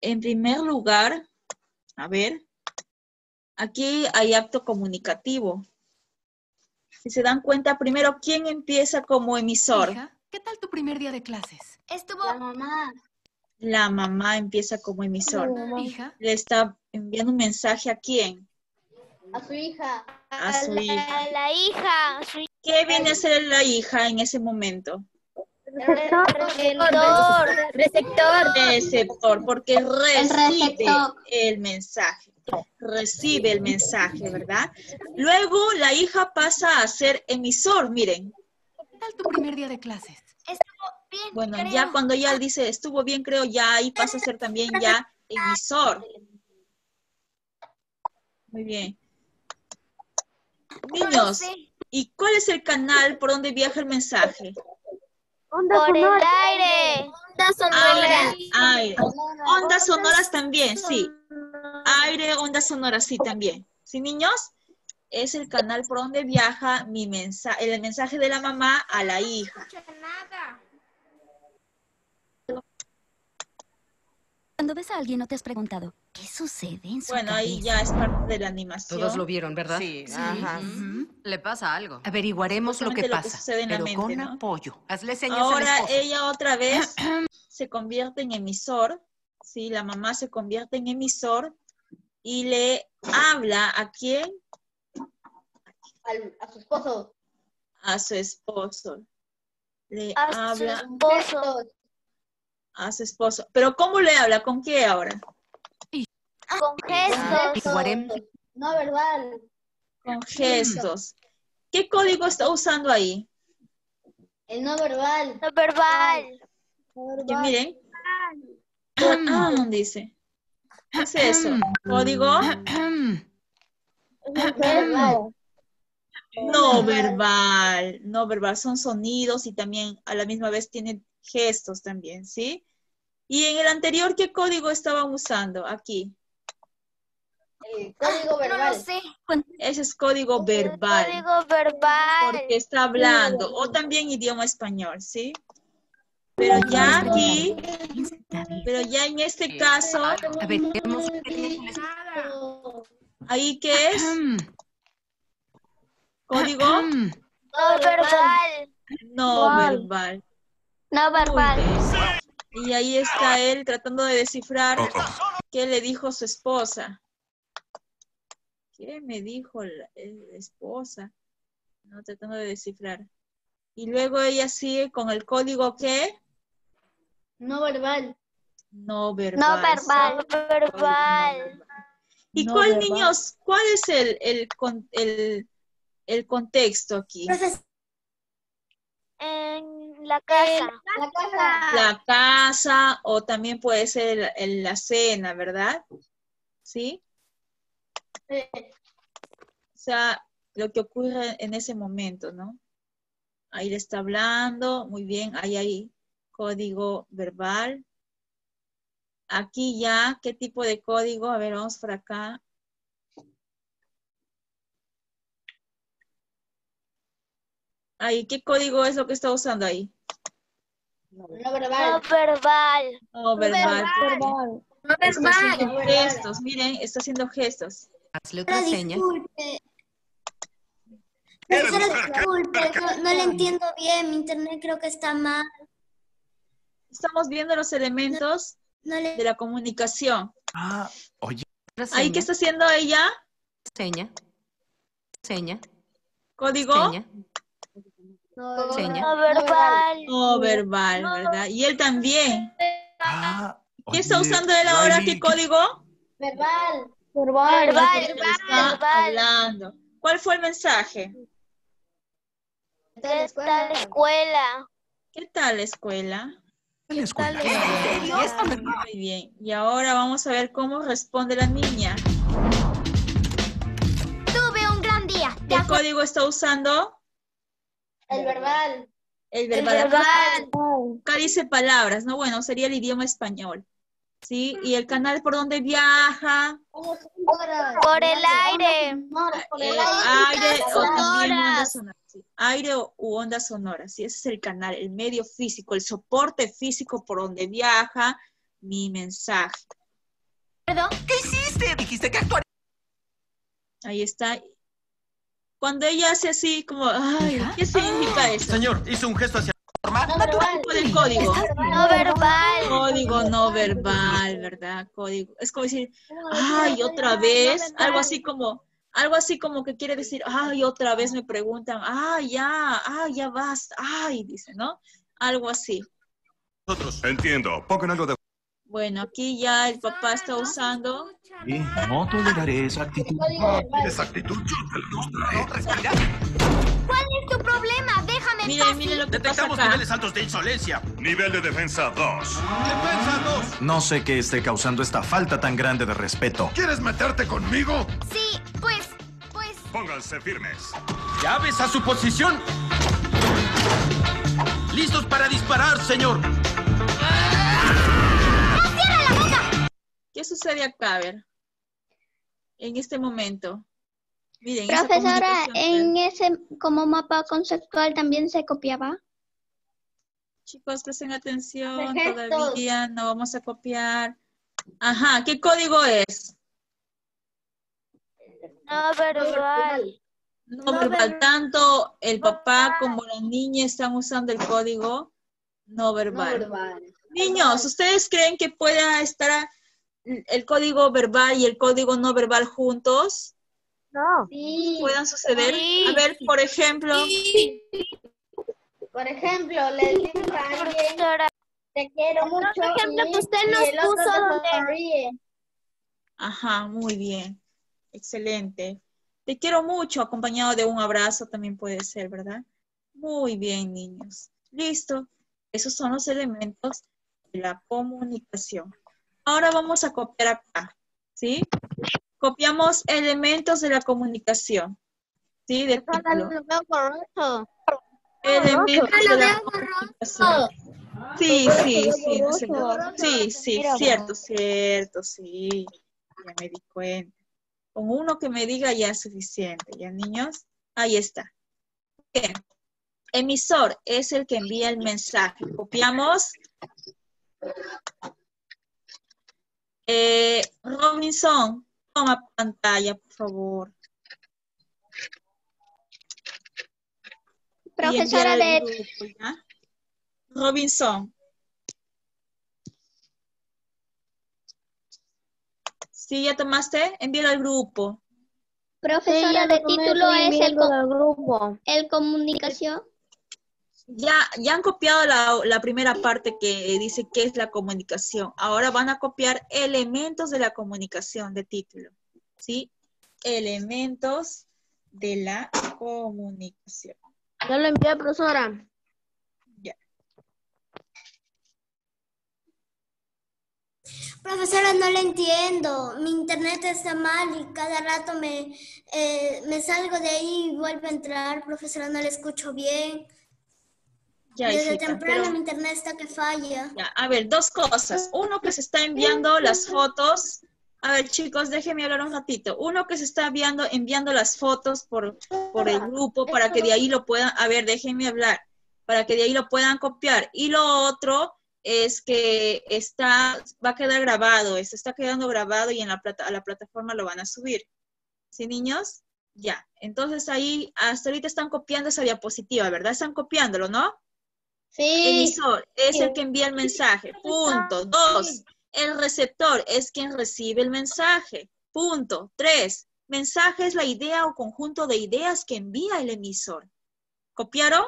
En primer lugar, a ver, aquí hay acto comunicativo. Si se dan cuenta, primero, ¿quién empieza como emisor? Hija, ¿qué tal tu primer día de clases? Estuvo... La mamá. La mamá empieza como emisor. Hija. Le está enviando un mensaje ¿a quién? A su hija. A su hija. La hija. ¿Qué viene a ser la hija en ese momento? Receptor, porque recibe el mensaje. Recibe el mensaje, ¿verdad? Luego la hija pasa a ser emisor, miren. ¿Qué tal tu primer día de clases? Estuvo bien, Bueno, creo. ya cuando ya dice estuvo bien, creo, ya ahí pasa a ser también ya emisor. Muy bien. Niños, ¿y cuál es el canal por donde viaja el mensaje? Por el aire. Ondas sonoras. Aire. Ondas sonoras también, sí. Aire, ondas sonoras, sí, también. ¿Sí, niños? Es el canal por donde viaja mi mensaje, el mensaje de la mamá a la hija. Cuando ves a alguien no te has preguntado, ¿qué sucede en su Bueno, ahí cabeza? ya es parte de la animación. Todos lo vieron, ¿verdad? Sí, ajá. Le pasa algo. Averiguaremos lo que Justamente lo que pasa, sucede en la pero mente, con ¿no? apoyo. Hazle señas Ahora al esposo. ella otra vez se convierte en emisor, ¿sí? La mamá se convierte en emisor y le habla ¿a quién? A su esposo. A su esposo. Le A su habla esposo. a su esposo. ¿Pero cómo le habla? ¿Con qué ahora? Con gestos. Averiguaremos. No verbal. Con gestos. ¿Qué código está usando ahí? El no verbal. No verbal. Que miren. Dice. ¿Qué es eso? ¿Código? No verbal. No verbal. Son sonidos y también a la misma vez tienen gestos también, ¿sí? Y en el anterior, ¿qué código estaban usando? Aquí. El código verbal. No lo sé. Ese es código verbal. Código verbal. Porque está hablando. O también idioma español, ¿sí? Pero ya aquí, pero ya en este caso, Averiguaremos. ¿ahí qué es? ¿Código? No verbal. No verbal. No verbal. Y ahí está él tratando de descifrar qué le dijo su esposa. ¿Qué me dijo la esposa? No, tratando de descifrar. Y luego ella sigue con el código ¿qué? No verbal. No verbal. No verbal. No verbal. ¿Y No cuál, verbal. niños, cuál es el contexto aquí? En la casa. La casa. La casa o también puede ser la cena, ¿verdad? ¿Sí? O sea, lo que ocurre en ese momento, ¿no? Ahí le está hablando, muy bien, ahí hay código verbal. Aquí ya, ¿qué tipo de código? A ver, vamos por acá. Ahí, ¿qué código es lo que está usando ahí? No No verbal. verbal. No verbal. No Está haciendo verbal. gestos, miren, está haciendo gestos. Hazle otra seña. Profesora, disculpe, no le entiendo bien, mi internet creo que está mal. Estamos viendo los elementos de la comunicación. Oye. Otra ¿Ahí seña. qué está haciendo ella? Seña. Seña. ¿Código? Seña. No Seña. No verbal. No verbal, ¿verdad? Y él también. ¿Qué está Oye, usando él ahora? Riley, ¿Qué código? Verbal. Verbal. Está hablando. ¿Cuál fue el mensaje? ¿Qué tal la escuela? ¿Qué tal la escuela? ¿qué la escuela? Muy bien. Y ahora vamos a ver cómo responde la niña. Tuve un gran día. ¿Qué código está usando? El verbal. El verbal. Acá dice palabras, ¿no? Bueno, sería el idioma español. ¿Sí? Y el canal por donde viaja. Por el aire. Aire o también ondas sonoras. Sí. Aire u ondas sonoras. Sí, ese es el canal, el medio físico, el soporte físico por donde viaja mi mensaje. ¿Qué hiciste? Dijiste que actuaría. Ahí está. Cuando ella hace así, como, ay, ¿qué significa eso? Señor, hizo un gesto hacia No verbal. Del código. No verbal. Código no verbal, ¿verdad? Código. Es como decir, ay, otra vez. Algo así como que quiere decir, ay, otra vez me preguntan, ya basta, ay, dice, ¿no? Algo así. nosotros. Entiendo. Pongan algo de... Bueno, aquí ya el papá está usando. Y no toleraré esa actitud. Esa actitud yo te la mostraré. ¿Cuál es tu problema? Déjame en paz. Miren lo que pasa Detectamos acá. niveles altos de insolencia. Nivel de defensa 2. Defensa 2. No sé qué esté causando esta falta tan grande de respeto. ¿Quieres meterte conmigo? Sí, pues. Pónganse firmes. Llaves a su posición. Listos para disparar, señor. ¿Qué sucede acá? A ver. En este momento. Miren, Profesora, en ese como mapa conceptual también se copiaba. Chicos, presten atención. Todavía no vamos a copiar. Ajá, ¿qué código es? No verbal. No verbal. Tanto el papá como la niña están usando el código no verbal. Niños, ¿ustedes creen que pueda estar el código verbal y el código no verbal juntos? No. Sí. ¿Puedan suceder? Sí. A ver, por ejemplo. Por ejemplo, le digo a alguien, te quiero mucho. Por ejemplo, que usted nos y el otro puso se donde- sonríe. Ajá, muy bien. Excelente. Te quiero mucho, acompañado de un abrazo también puede ser, ¿verdad? Muy bien, niños. Listo. Esos son los elementos de la comunicación. Ahora vamos a copiar acá, ¿sí? Copiamos elementos de la comunicación, ¿sí? De título. Elementos de la comunicación. Sí, no sé. Sí, cierto, sí. Ya me di cuenta. Con uno que me diga ya es suficiente, ¿ya, niños? Ahí está. Bien. Emisor es el que envía el mensaje. Copiamos. Robinson, toma pantalla, por favor. Profesora de... Grupo, ¿ya? Robinson. ¿Sí, ya tomaste? Envíalo al grupo. Profesora, de título es grupo. el comunicación. Ya han copiado la primera parte que dice qué es la comunicación. Ahora van a copiar elementos de la comunicación de título. ¿Sí? Elementos de la comunicación. Ya lo envié, profesora. Ya. Profesora, no le entiendo. Mi internet está mal y cada rato me salgo de ahí y vuelvo a entrar. Profesora, no le escucho bien. Ya, Desde hijita, temprano pero- mi internet está que falla. Ya, a ver, dos cosas. Uno que se está enviando las fotos. A ver, chicos, déjenme hablar un ratito. Uno que se está enviando las fotos por el grupo para que de ahí lo puedan, a ver, déjenme hablar, para que de ahí lo puedan copiar. Y lo otro es que va a quedar grabado, está quedando grabado y a la plataforma lo van a subir. ¿Sí, niños? Ya. Entonces ahí, hasta ahorita están copiando esa diapositiva, ¿verdad? Están copiándolo, ¿no? Sí. Emisor es el que envía el mensaje. Punto. 2. El receptor es quien recibe el mensaje. Punto. 3. Mensaje es la idea o conjunto de ideas que envía el emisor. ¿Copiaron?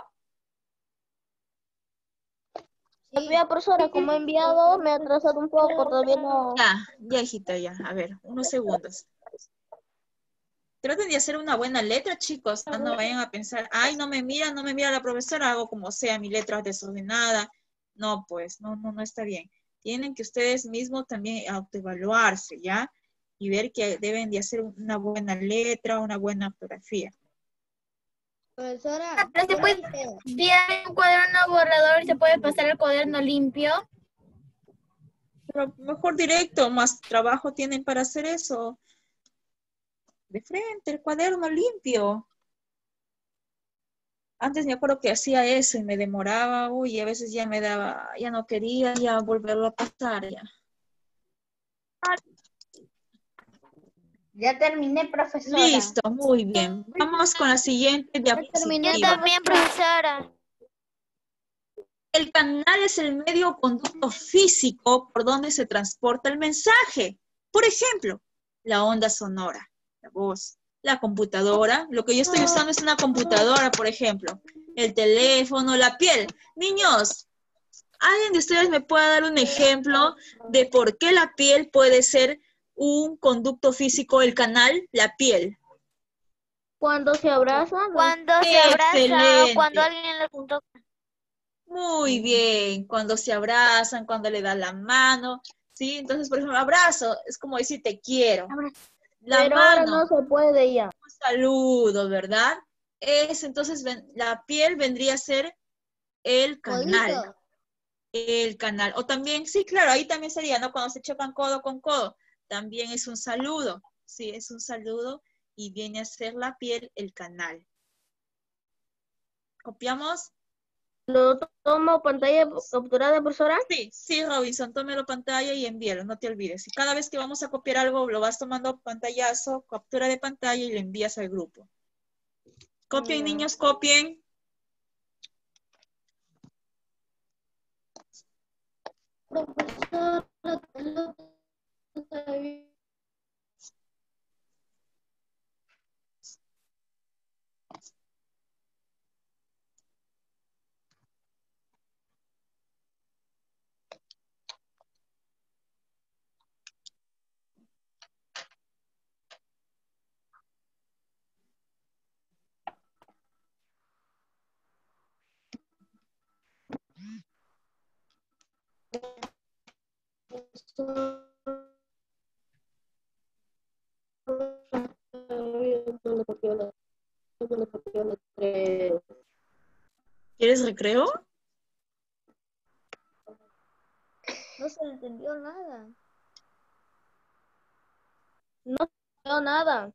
Todavía, profesora, como he enviado, me ha atrasado un poco, todavía no. Ya, hijita, ya. A ver, unos segundos. Traten de hacer una buena letra, chicos. No vayan a pensar, ay, no me mira la profesora, hago como sea, mi letra es desordenada. No, pues, no está bien. Tienen que ustedes mismos también autoevaluarse, ¿ya? Y ver que deben de hacer una buena letra, una buena ortografía. Profesora, Pero se puede enviar un cuaderno borrador y se puede pasar el cuaderno limpio. Pero mejor directo, más trabajo tienen para hacer eso. De frente, el cuaderno limpio. Antes me acuerdo que hacía eso y me demoraba, uy, a veces ya me daba, ya no quería ya volverlo a pasar ya. Ya terminé, profesora. Listo, muy bien. Vamos con la siguiente diapositiva. Yo también, profesora. El canal es el medio conducto físico por donde se transporta el mensaje. Por ejemplo, la onda sonora, la voz, la computadora. Lo que yo estoy usando es una computadora, por ejemplo. El teléfono, la piel. Niños, ¿alguien de ustedes me puede dar un ejemplo de por qué la piel puede ser un conducto físico, el canal, la piel? Cuando se abrazan. Cuando se abraza o Excelente. cuando alguien le toca. Muy bien, cuando se abrazan, cuando le dan la mano, ¿sí? Entonces, por ejemplo, abrazo es como decir te quiero. La Pero ahora mano, no se puede ya. un saludo, ¿verdad? Entonces, la piel vendría a ser el canal. Codito. El canal. O también, sí, claro, ahí también sería, ¿no? Cuando se chocan codo con codo, también es un saludo. Sí, es un saludo y viene a ser la piel el canal. ¿Copiamos? ¿Lo tomo pantalla capturada, profesora? Sí, sí, Robinson, tómelo pantalla y envíalo, no te olvides. Y cada vez que vamos a copiar algo, lo vas tomando pantallazo, captura de pantalla y lo envías al grupo. Copien, niños, copien. ¿Quieres recreo? No se le entendió nada. No veo nada.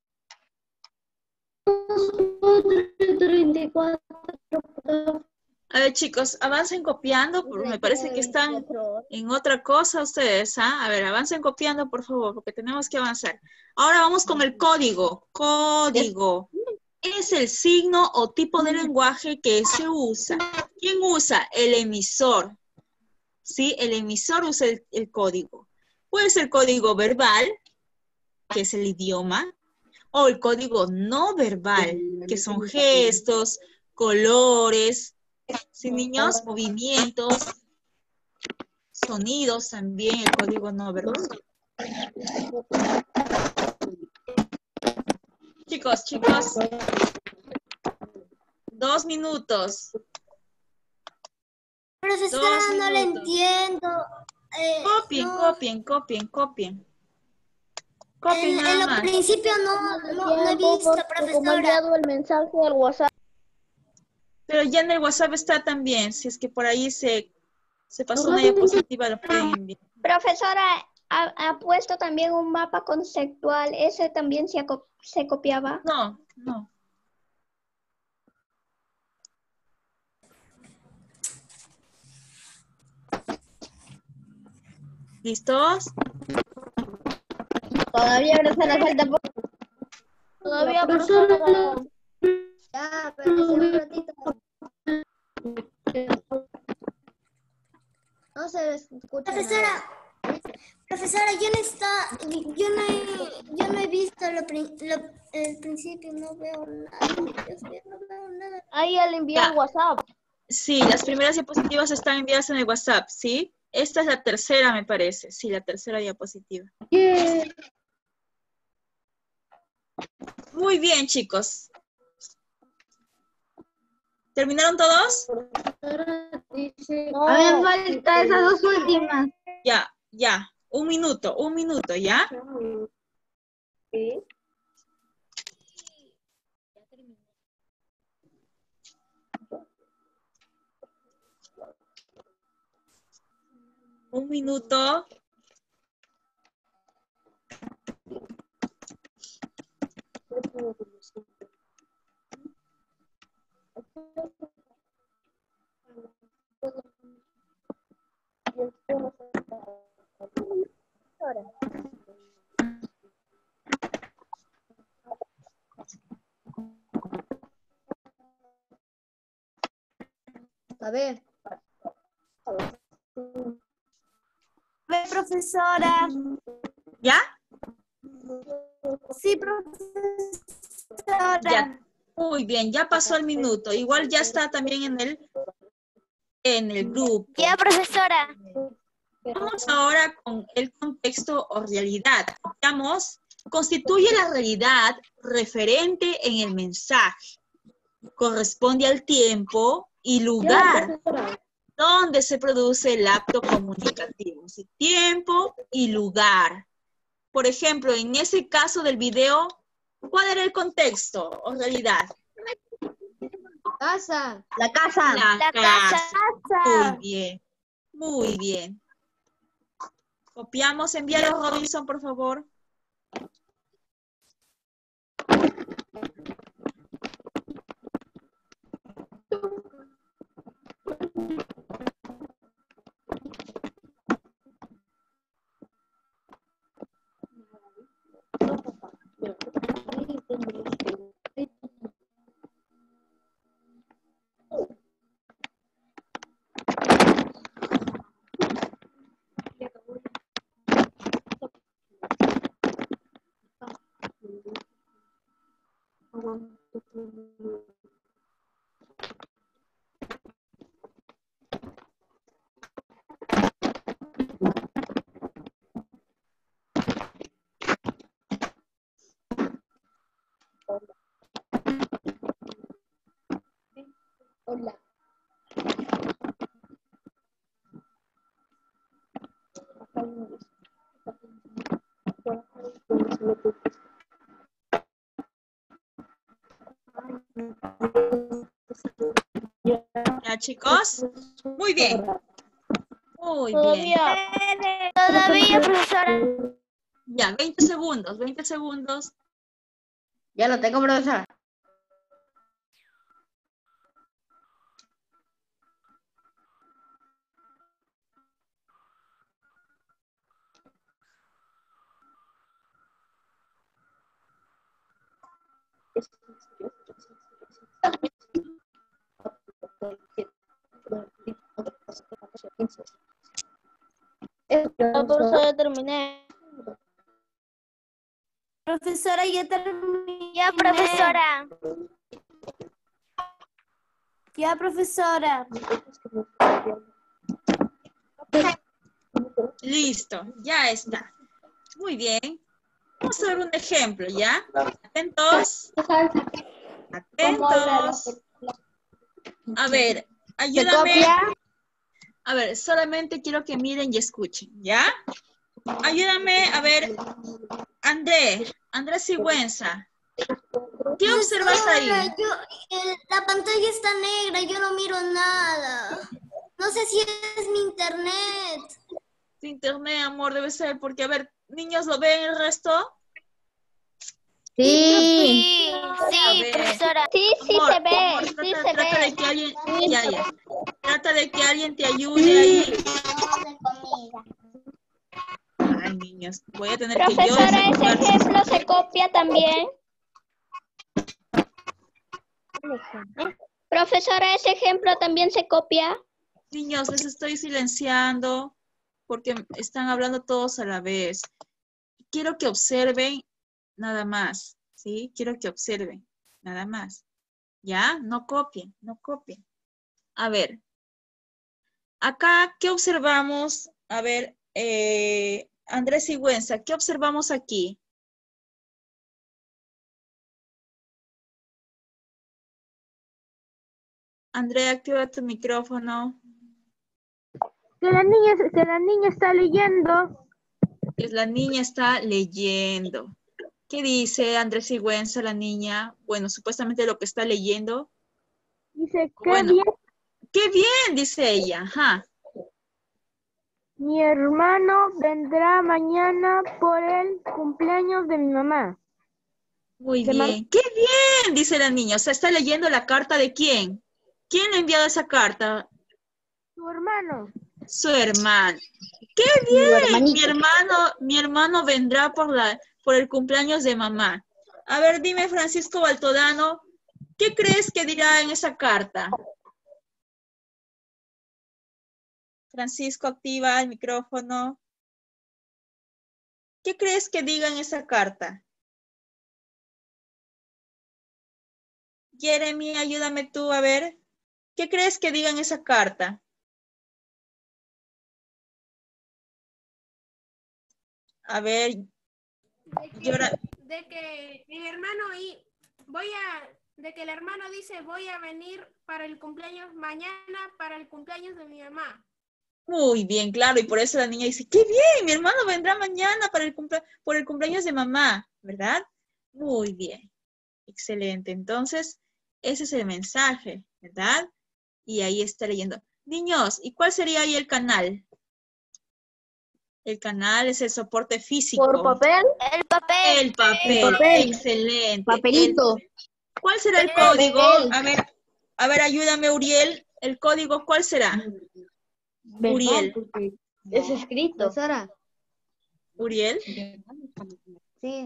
34. A ver, chicos, avancen copiando, porque me parece que están en otra cosa ustedes, ¿ah? A ver, avancen copiando, por favor, porque tenemos que avanzar. Ahora vamos con el código. Código. Es el signo o tipo de lenguaje que se usa. ¿Quién usa? El emisor. ¿Sí? El emisor usa el código. Puede ser código verbal, que es el idioma, o el código no verbal, que son gestos, colores, ¿sí, niños? Movimientos, sonidos también, el código no verbal. Chicos, 2 minutos. Profesora, 2 no le minutos. entiendo. Copien, No. copien. Copien En nada lo más. principio no he visto, Como he profesora. enviado el mensaje al WhatsApp. Pero ya en el WhatsApp está también. Si es que por ahí se pasó una diapositiva, lo pueden enviar. Profesora, ha puesto también un mapa conceptual. ¿Ese también se copiaba? No. ¿Listos? Todavía profesora falta poco. Todavía, profesora. Ya, pero que sea un ratito. No se escucha nada. Profesora, yo no he visto el principio, no veo nada. Dios mío, no veo nada. Ahí ya le envié al WhatsApp. Sí, las primeras diapositivas están enviadas en el WhatsApp, ¿sí? Esta es la tercera, me parece. Sí, la tercera diapositiva. Muy bien, chicos. ¿Terminaron todos? No. A mí me falta esas dos últimas. Ya. Un minuto, ¿ya? Sí. Un minuto. A ver. Profesora. ¿Ya? Sí, profesora. Ya. Muy bien, ya pasó el minuto. Igual ya está también en el grupo. Ya, profesora. Vamos ahora con el contexto o realidad. Veamos, constituye la realidad referente en el mensaje. Corresponde al tiempo y lugar donde se produce el acto comunicativo. Sí, tiempo y lugar. Por ejemplo, en ese caso del video, ¿cuál era el contexto o realidad? Casa. La casa. La casa. Muy bien. Muy bien. Copiamos. Envíalo, Robinson, por favor. Hola. ¿Ya, chicos? Muy bien. Muy bien. Todavía, profesora. Ya, 20 segundos, 20 segundos. Ya lo tengo, profesora. Profesora, terminé. Profesora, ya terminé. Ya, profesora. Ya, profesora. Listo, ya está. Muy bien. Vamos a ver un ejemplo, ¿ya? Atentos. Atentos. A ver, ayúdame. A ver, solamente quiero que miren y escuchen, ¿ya? Ayúdame, a ver, Andrés Sigüenza. ¿Qué observas ahí? La pantalla está negra, yo no miro nada. No sé si es mi internet. Tu internet, amor, debe ser porque, a ver, niños, ¿lo ven el resto? Sí, ver. profesora. Sí, se ve. Amor, Sí trata se ve. de que alguien, ya. Trata de que alguien te ayude ahí. Ay, niños, voy a tener que yo Profesora, ese desenfocar. ejemplo se copia también. Profesora, ese ejemplo también se copia. Niños, les estoy silenciando porque están hablando todos a la vez. Quiero que observen nada más, ¿sí? Quiero que observen nada más. ¿Ya? No copien, no copien. A ver. Acá, ¿qué observamos? A ver, Andrés Sigüenza, ¿qué observamos aquí? Andrea, activa tu micrófono. Que la niña está leyendo. Que la niña está leyendo. ¿Qué dice Andrés Sigüenza, la niña? Bueno, supuestamente lo que está leyendo. Dice, qué Bueno, bien. ¡qué bien! Dice ella. Ajá. Mi hermano vendrá mañana por el cumpleaños de mi mamá. Muy bien. ¡Qué bien! Dice la niña. O sea, está leyendo la carta de quién. ¿Quién le ha enviado esa carta? Su hermano. Su hermano. ¡Qué bien! Mi hermano vendrá por el cumpleaños de mamá. A ver, dime, Francisco Baltodano, ¿qué crees que dirá en esa carta? Francisco, activa el micrófono. ¿Qué crees que diga en esa carta? Jeremy, ayúdame tú a ver. ¿Qué crees que diga en esa carta? A ver, De que el hermano de que el hermano dice voy a venir para el cumpleaños mañana, para el cumpleaños de mi mamá. Muy bien, claro, y por eso la niña dice, qué bien, mi hermano vendrá mañana para por el cumpleaños de mamá, ¿verdad? Muy bien, excelente. Entonces, ese es el mensaje, ¿verdad? Y ahí está leyendo. Niños, ¿y cuál sería ahí el canal? El canal es el soporte físico. ¿Por papel? El papel. El papel, excelente. Papelito. ¿Cuál será el código? A ver, ayúdame, Uriel. ¿El código cuál será? Uriel. Es escrito. Sara. Uriel. Sí,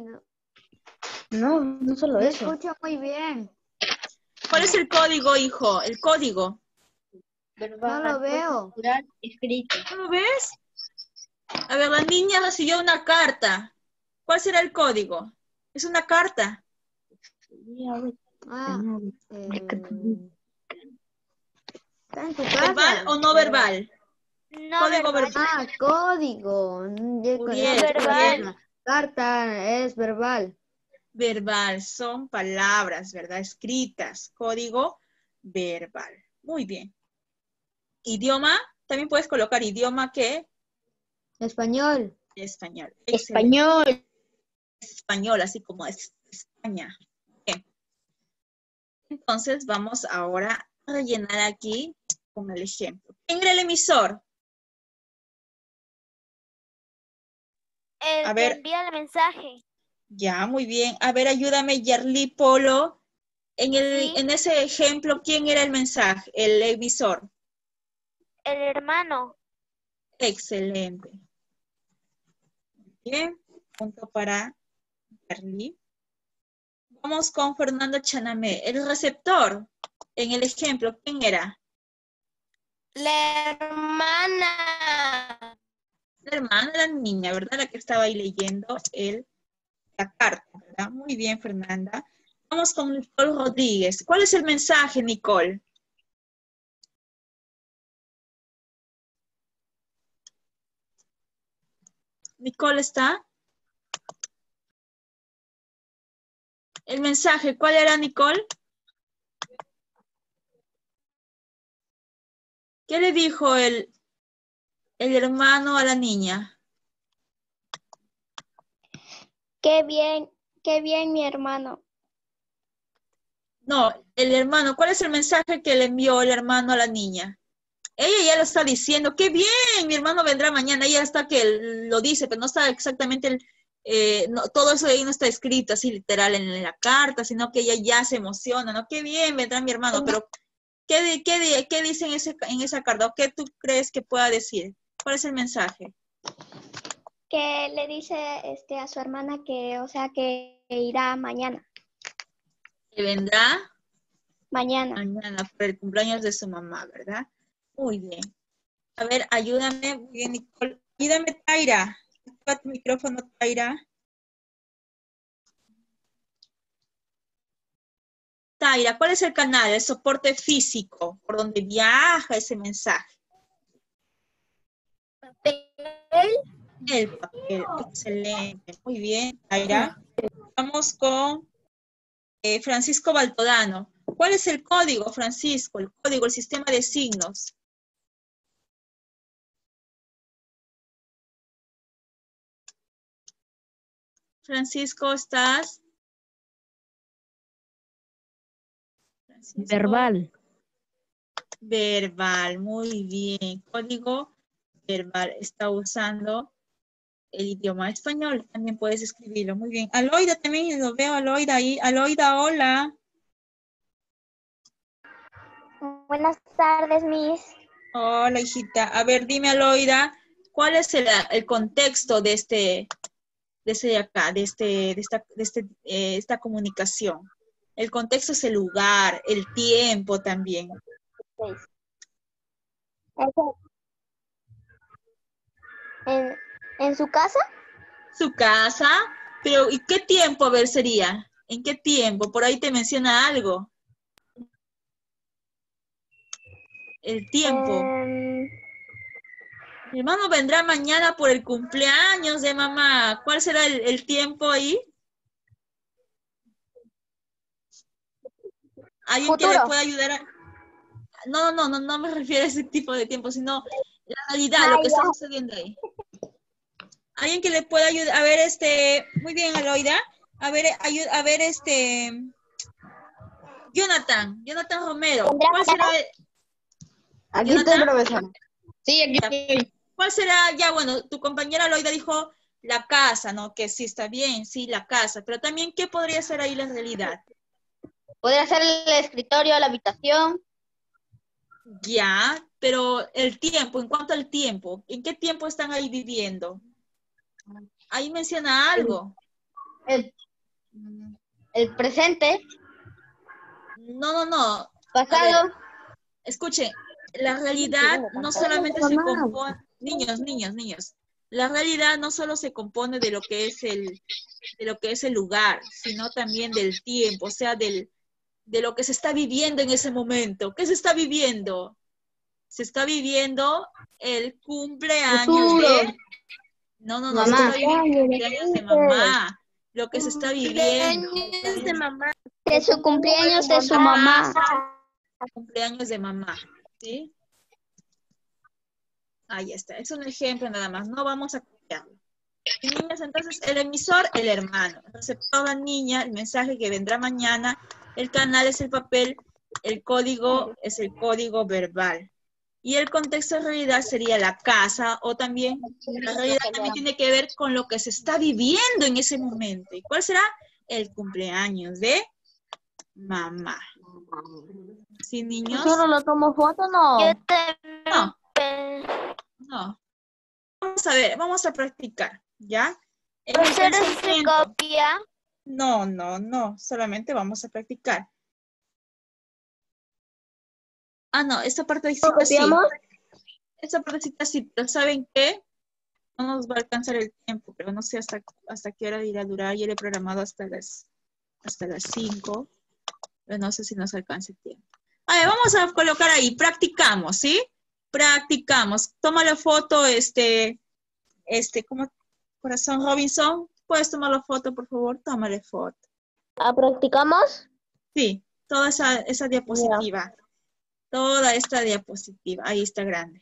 no solo eso. Escucho muy bien. ¿Cuál es el código, hijo? El código. No lo veo. Escrito. ¿No lo ves? A ver, la niña recibió una carta. ¿Cuál será el código? Es una carta. ¿Está en tu casa? ¿Verbal o no verbal? No Código verbal. verbal. Código. Uriel, Verbal. Carta es verbal. Verbal, son palabras, ¿verdad? Escritas. Código verbal. Muy bien. Idioma, también puedes colocar idioma ¿qué? Español. Español. Español. Español, así como es España. Bien. Entonces vamos ahora a rellenar aquí con el ejemplo. ¿Quién era el emisor? El A que ver. envía el mensaje. Ya, muy bien. A ver, ayúdame, Yarly Polo. En ese ejemplo, ¿quién era el mensaje? El emisor. El hermano. Excelente. Bien, punto para Yarly. Vamos con Fernando Chanamé. El receptor, en el ejemplo, ¿quién era? La hermana. La hermana de la niña, ¿verdad? La que estaba ahí leyendo la carta, ¿verdad? Muy bien, Fernanda. Vamos con Nicole Rodríguez. ¿Cuál es el mensaje, Nicole? ¿Nicole está? El mensaje, ¿cuál era, Nicole? ¿Qué le dijo el hermano a la niña? Qué bien mi hermano. No, el hermano, ¿cuál es el mensaje que le envió el hermano a la niña? Ella ya lo está diciendo, qué bien, mi hermano vendrá mañana. Ella está que lo dice, pero no está exactamente, todo eso ahí no está escrito así literal en la carta, sino que ella ya se emociona, ¿no? Qué bien, vendrá mi hermano, pero ¿qué dice en esa carta? ¿O qué tú crees que pueda decir? ¿Cuál es el mensaje? Que le dice a su hermana que, o sea, que irá mañana. ¿Que vendrá? Mañana. Mañana, por el cumpleaños de su mamá, ¿verdad? Muy bien. A ver, ayúdame. Muy bien, Nicole. Ayúdame, Taira. Activa tu micrófono, Taira. Taira, ¿cuál es el canal? El soporte físico, por donde viaja ese mensaje. El papel. Excelente. Muy bien, Taira. Vamos con Francisco Baltodano. ¿Cuál es el código, Francisco? El código, el sistema de signos. Francisco, ¿estás? Francisco. Verbal. Verbal, muy bien. Código verbal. Está usando el idioma español. También puedes escribirlo. Muy bien. Aloida también lo veo. Aloida ahí. Aloida, hola. Buenas tardes, Miss. Hola, hijita. A ver, dime, Aloida, ¿cuál es el contexto de esta comunicación? El contexto es el lugar, el tiempo también. ¿En su casa? Su casa, pero ¿y qué tiempo, a ver, sería? ¿En qué tiempo? Por ahí te menciona algo. El tiempo. Mi hermano vendrá mañana por el cumpleaños de mamá. ¿Cuál será el tiempo ahí? ¿Alguien que le pueda ayudar a...? No me refiero a ese tipo de tiempo, sino la realidad, lo que está sucediendo ahí. ¿Alguien que le pueda ayudar? A ver, muy bien, Aloida. A ver, Jonathan Romero. ¿Cuál será? Aquí estoy, profesor. Sí, aquí estoy. ¿Cuál será? Ya, bueno, tu compañera Aloida dijo la casa, ¿no? Que sí está bien, sí, la casa. Pero también, ¿qué podría ser ahí la realidad? Podría ser el escritorio, la habitación. Ya, pero el tiempo, en cuanto al tiempo, ¿en qué tiempo están ahí viviendo? Ahí menciona algo. El presente. No. Pasado. Escuchen, la realidad no solamente se compone, niños, la realidad no solo se compone de lo que es el lugar, sino también del tiempo, o sea, de lo que se está viviendo en ese momento. ¿Qué se está viviendo? Se está viviendo el cumpleaños de... No, se está viviendo el cumpleaños de mamá. Lo que se está viviendo. De mamá. De su cumpleaños de su mamá. Cumpleaños de mamá, ¿sí? Ahí está, es un ejemplo nada más, no vamos a copiarlo. Y niñas, entonces, el emisor, el hermano. El receptor, la niña, el mensaje que vendrá mañana, el canal es el papel, el código es el código verbal. Y el contexto de realidad sería la casa, o también, la realidad también tiene que ver con lo que se está viviendo en ese momento. ¿Y cuál será? El cumpleaños de mamá. ¿Sí, niños? ¿Solo lo tomo foto no? No. Vamos a ver, vamos a practicar, ¿ya? ¿Profesor, se copia? No, solamente vamos a practicar. No, esta partecita sí. Esta partecita sí, pero ¿saben qué? No nos va a alcanzar el tiempo, pero no sé hasta qué hora irá a durar. Yo le he programado hasta las 5, pero no sé si nos alcance el tiempo. A ver, vamos a colocar ahí, practicamos, ¿sí? Practicamos. Toma la foto, ¿cómo? Corazón Robinson, ¿puedes tomar la foto, por favor? Tómale foto. ¿Practicamos? Sí, toda esa diapositiva. Yeah. Toda esta diapositiva. Ahí está grande.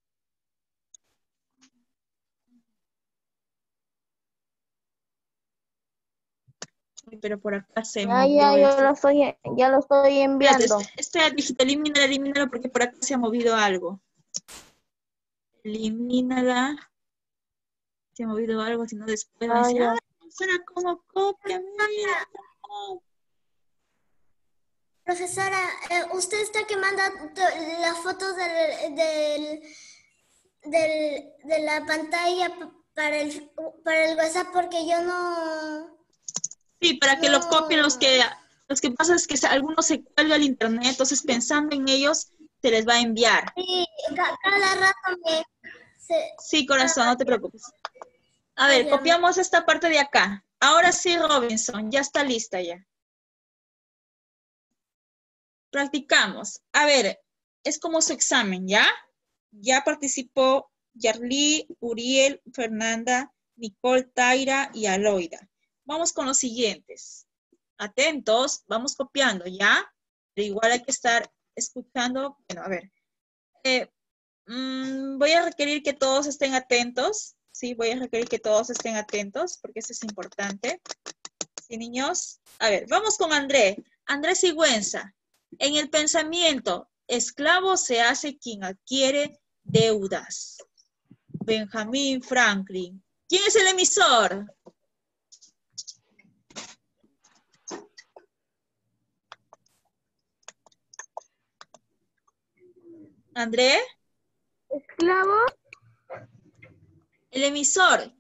Pero por acá se movió. Ya lo estoy enviando. Elimínalo porque por acá se ha movido algo. Elimínala. Se ha movido algo, si no después va a decir, profesora, ¿cómo copia? Mira. Profesora, usted está que manda las fotos de la pantalla para el WhatsApp porque yo no... Sí, para que lo copien los que pasa es que algunos se cuelgan al internet, entonces pensando en ellos, se les va a enviar. Sí, cada rato me... Sí, corazón, no te preocupes. A ver, copiamos esta parte de acá. Ahora sí, Robinson, ya está lista ya. Practicamos. A ver, es como su examen, ¿ya? Ya participó Yarly, Uriel, Fernanda, Nicole, Taira y Aloida. Vamos con los siguientes. Atentos, vamos copiando, ¿ya? Pero igual hay que estar escuchando. Bueno, a ver. Voy a requerir que todos estén atentos. Sí, voy a requerir que todos estén atentos porque eso es importante. Sí, niños. A ver, vamos con Andrés. Andrés Sigüenza. En el pensamiento, esclavo se hace quien adquiere deudas. Benjamin Franklin. ¿Quién es el emisor? ¿André? ¿Esclavo? El emisor.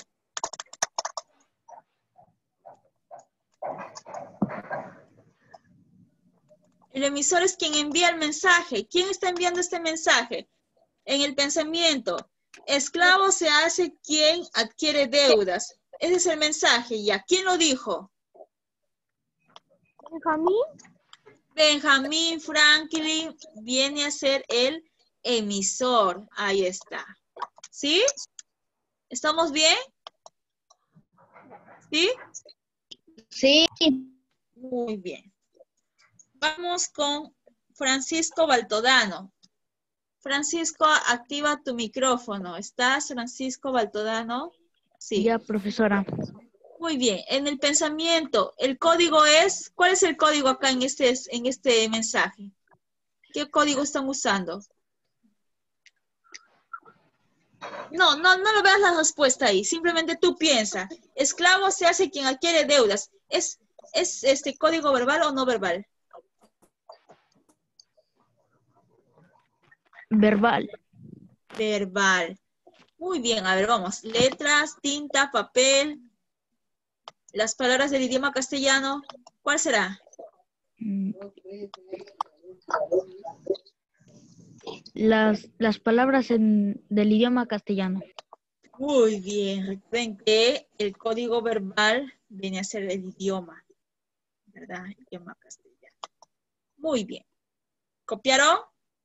El emisor es quien envía el mensaje. ¿Quién está enviando este mensaje? En el pensamiento. Esclavo se hace quien adquiere deudas. Ese es el mensaje ya. ¿Quién lo dijo? Benjamín. Benjamín Franklin viene a ser el emisor. Ahí está. ¿Sí? ¿Estamos bien? ¿Sí? Sí. Muy bien. Vamos con Francisco Baltodano. Francisco, activa tu micrófono. ¿Estás, Francisco Baltodano? Sí. Ya, profesora. Muy bien. En el pensamiento, el código es... ¿Cuál es el código acá en este mensaje? ¿Qué código están usando? No lo veas la respuesta ahí. Simplemente tú piensa. Esclavo se hace quien adquiere deudas. ¿Es este código verbal o no verbal? Verbal. Verbal. Muy bien, a ver, vamos. Letras, tinta, papel. Las palabras del idioma castellano. ¿Cuál será? Las palabras del idioma castellano. Muy bien. Recuerden que el código verbal viene a ser el idioma. ¿Verdad? Idioma castellano. Muy bien. ¿Copiaron?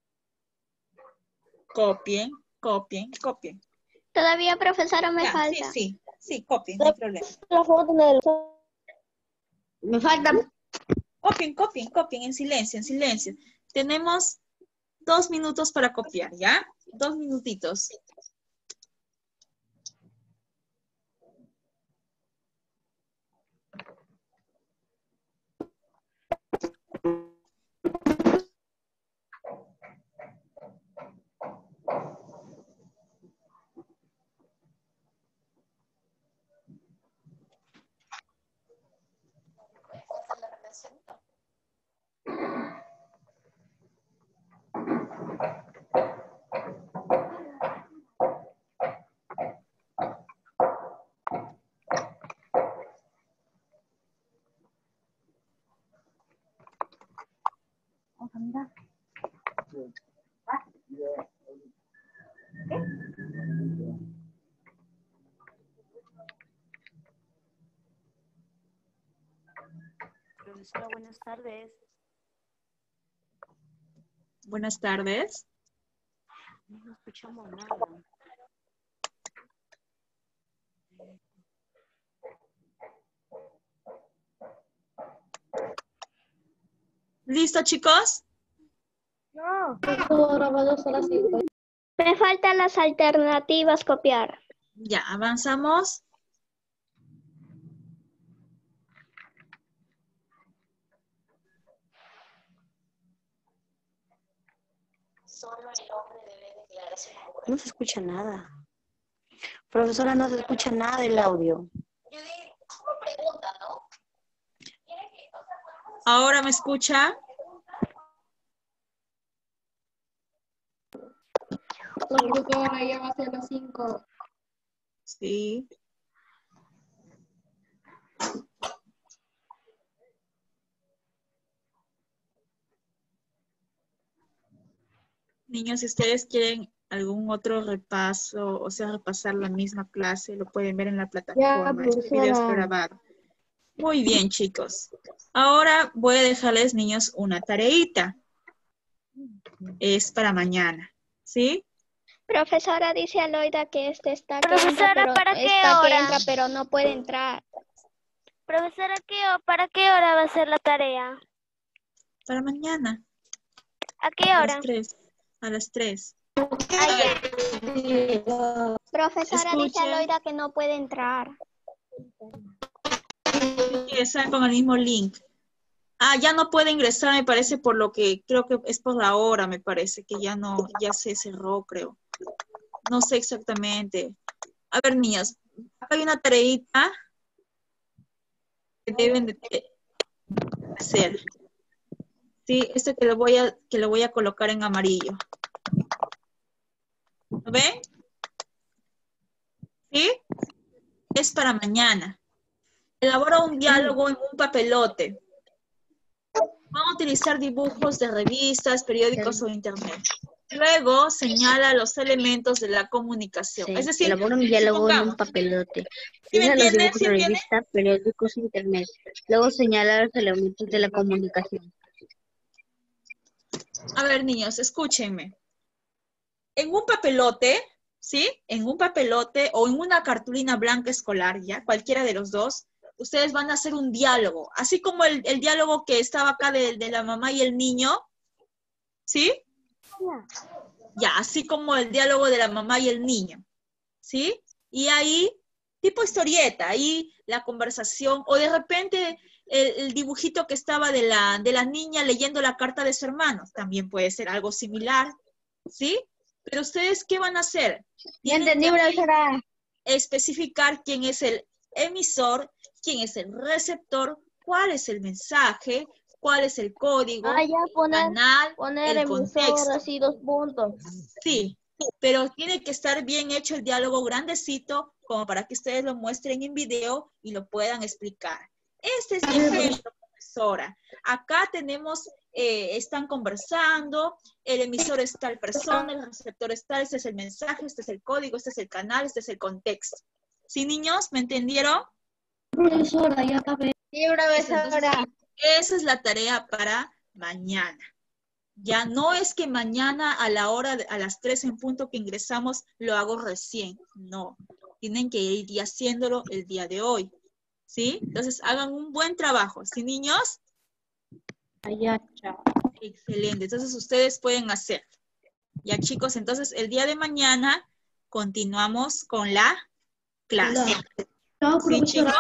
Copien, copien, copien. Todavía, profesora, me Ya, falta. Sí, copien, no hay problema. Me falta. Copien, en silencio. Tenemos 2 minutos para copiar, ¿ya? 2 minutitos. Profesora, buenas tardes. Buenas tardes. No escuchamos nada. ¿Listo, chicos? No. Me faltan las alternativas copiar. Ya, avanzamos. No se escucha nada. Profesora, no se escucha nada del audio. ¿Ahora me escucha? Profesora, ya va a ser las 5. Sí. Niños, si ustedes quieren algún otro repaso, o sea, repasar la misma clase, lo pueden ver en la plataforma. Este video es grabado. Muy bien, chicos. Ahora voy a dejarles, niños, una tareita. Es para mañana, ¿sí? Profesora, dice Aloida que está Profesora, que entra, pero ¿para qué está que hora? entra, pero no puede entrar. Profesora, ¿para qué hora va a ser la tarea? Para mañana. ¿A qué A hora? las 3. A las 3. Profesora, dice Escuchen. Aloida que no puede entrar. Ingresar con el mismo link. Ah, ya no puede ingresar, me parece, por lo que creo que es por la hora, me parece, que ya no, ya se cerró, creo. No sé exactamente. A ver, niños, acá hay una tareita que deben de hacer. Sí, esto que lo voy a colocar en amarillo. ¿Lo ven? ¿Sí? Es para mañana. Elabora un diálogo en un papelote. Van a utilizar dibujos de revistas, periódicos o internet. Luego señala los elementos de la comunicación. Sí, Es decir, elabora un diálogo en un supongamos, papelote. ¿sí me Usa los entienden? dibujos ¿Sí de entienden? revista, periódicos, internet. Luego señala los elementos de la comunicación. A ver, niños, escúchenme. En un papelote, ¿sí? En un papelote o en una cartulina blanca escolar, ya, cualquiera de los dos, ustedes van a hacer un diálogo, así como el diálogo que estaba acá de la mamá y el niño, ¿sí? Ya, así como el diálogo de la mamá y el niño, ¿sí? Y ahí, tipo historieta, ahí la conversación, o de repente el dibujito que estaba de la niña leyendo la carta de su hermano, también puede ser algo similar, ¿sí? Pero ustedes, ¿qué van a hacer? Ya entendí, profesora. Especificar quién es el emisor, quién es el receptor, cuál es el mensaje, cuál es el código, el canal, el contexto. Así 2 puntos. Sí, pero tiene que estar bien hecho el diálogo grandecito, como para que ustedes lo muestren en video y lo puedan explicar. Este es mi ejemplo, profesora. Acá tenemos, están conversando, el emisor es tal persona, el receptor es tal, este es el mensaje, este es el código, este es el canal, este es el contexto. ¿Sí, niños? ¿Me entendieron? Profesora, ya acabé. Sí, profesora. Esa es la tarea para mañana. Ya no es que mañana a la hora, a las 3 en punto que ingresamos, lo hago recién. No, tienen que ir haciéndolo el día de hoy. ¿Sí? Entonces hagan un buen trabajo. ¿Sí, niños? Allá, chao. Excelente. Entonces ustedes pueden hacer. Ya, chicos, entonces el día de mañana continuamos con la clase. ¿Sí, chicos?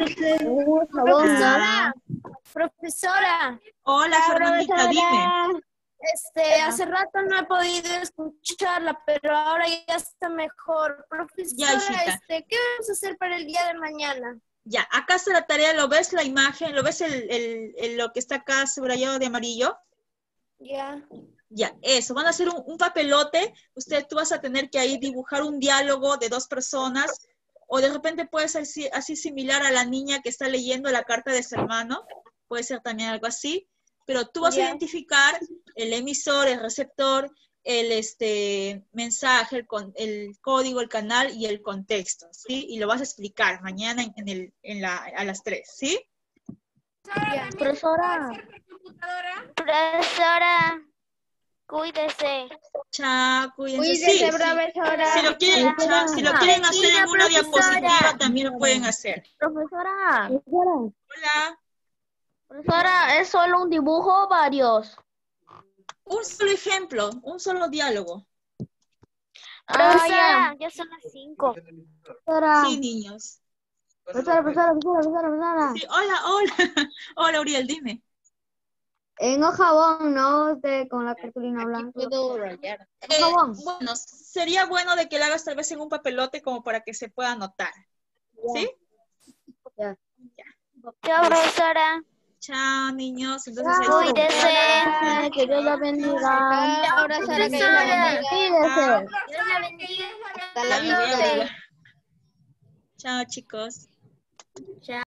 Profesora. Hola, Fernandita, dime. Hace rato no he podido escucharla, pero ahora ya está mejor. Profesora, hijita. ¿qué vamos a hacer para el día de mañana? Ya, acá está la tarea, ¿lo ves la imagen? ¿Lo ves lo que está acá subrayado de amarillo? Ya. Ya, eso, van a hacer un papelote, tú vas a tener que ahí dibujar un diálogo de 2 personas, o de repente puede ser así similar a la niña que está leyendo la carta de su hermano, puede ser también algo así, pero tú vas a identificar el emisor, el receptor, el mensaje, el código, el canal y el contexto, ¿sí? Y lo vas a explicar mañana a las 3, ¿sí? Profesora. Profesora, cuídese. Chao, cuídense. Cuídese, Sí, profesora. Si lo quieren hacer en una diapositiva, también lo pueden hacer. Profesora. Hola. Profesora, ¿es solo un dibujo o varios? Un solo ejemplo, un solo diálogo. Profesora, ya son las 5. Sí, niños. Profesora. Sí, hola. Hola, Uriel, dime. En hojabón, ¿no? Con la cartulina blanca. Puedo rayar. Bueno, sería bueno de que lo hagas tal vez en un papelote como para que se pueda anotar. ¿Sí? Ya. Chao, profesora. Chao, niños. Entonces, cuídese. Que Dios la bendiga. Chao, profesora, que Dios la bendiga. Dios la bendiga. Hasta la vista. Chao, chicos. Chao.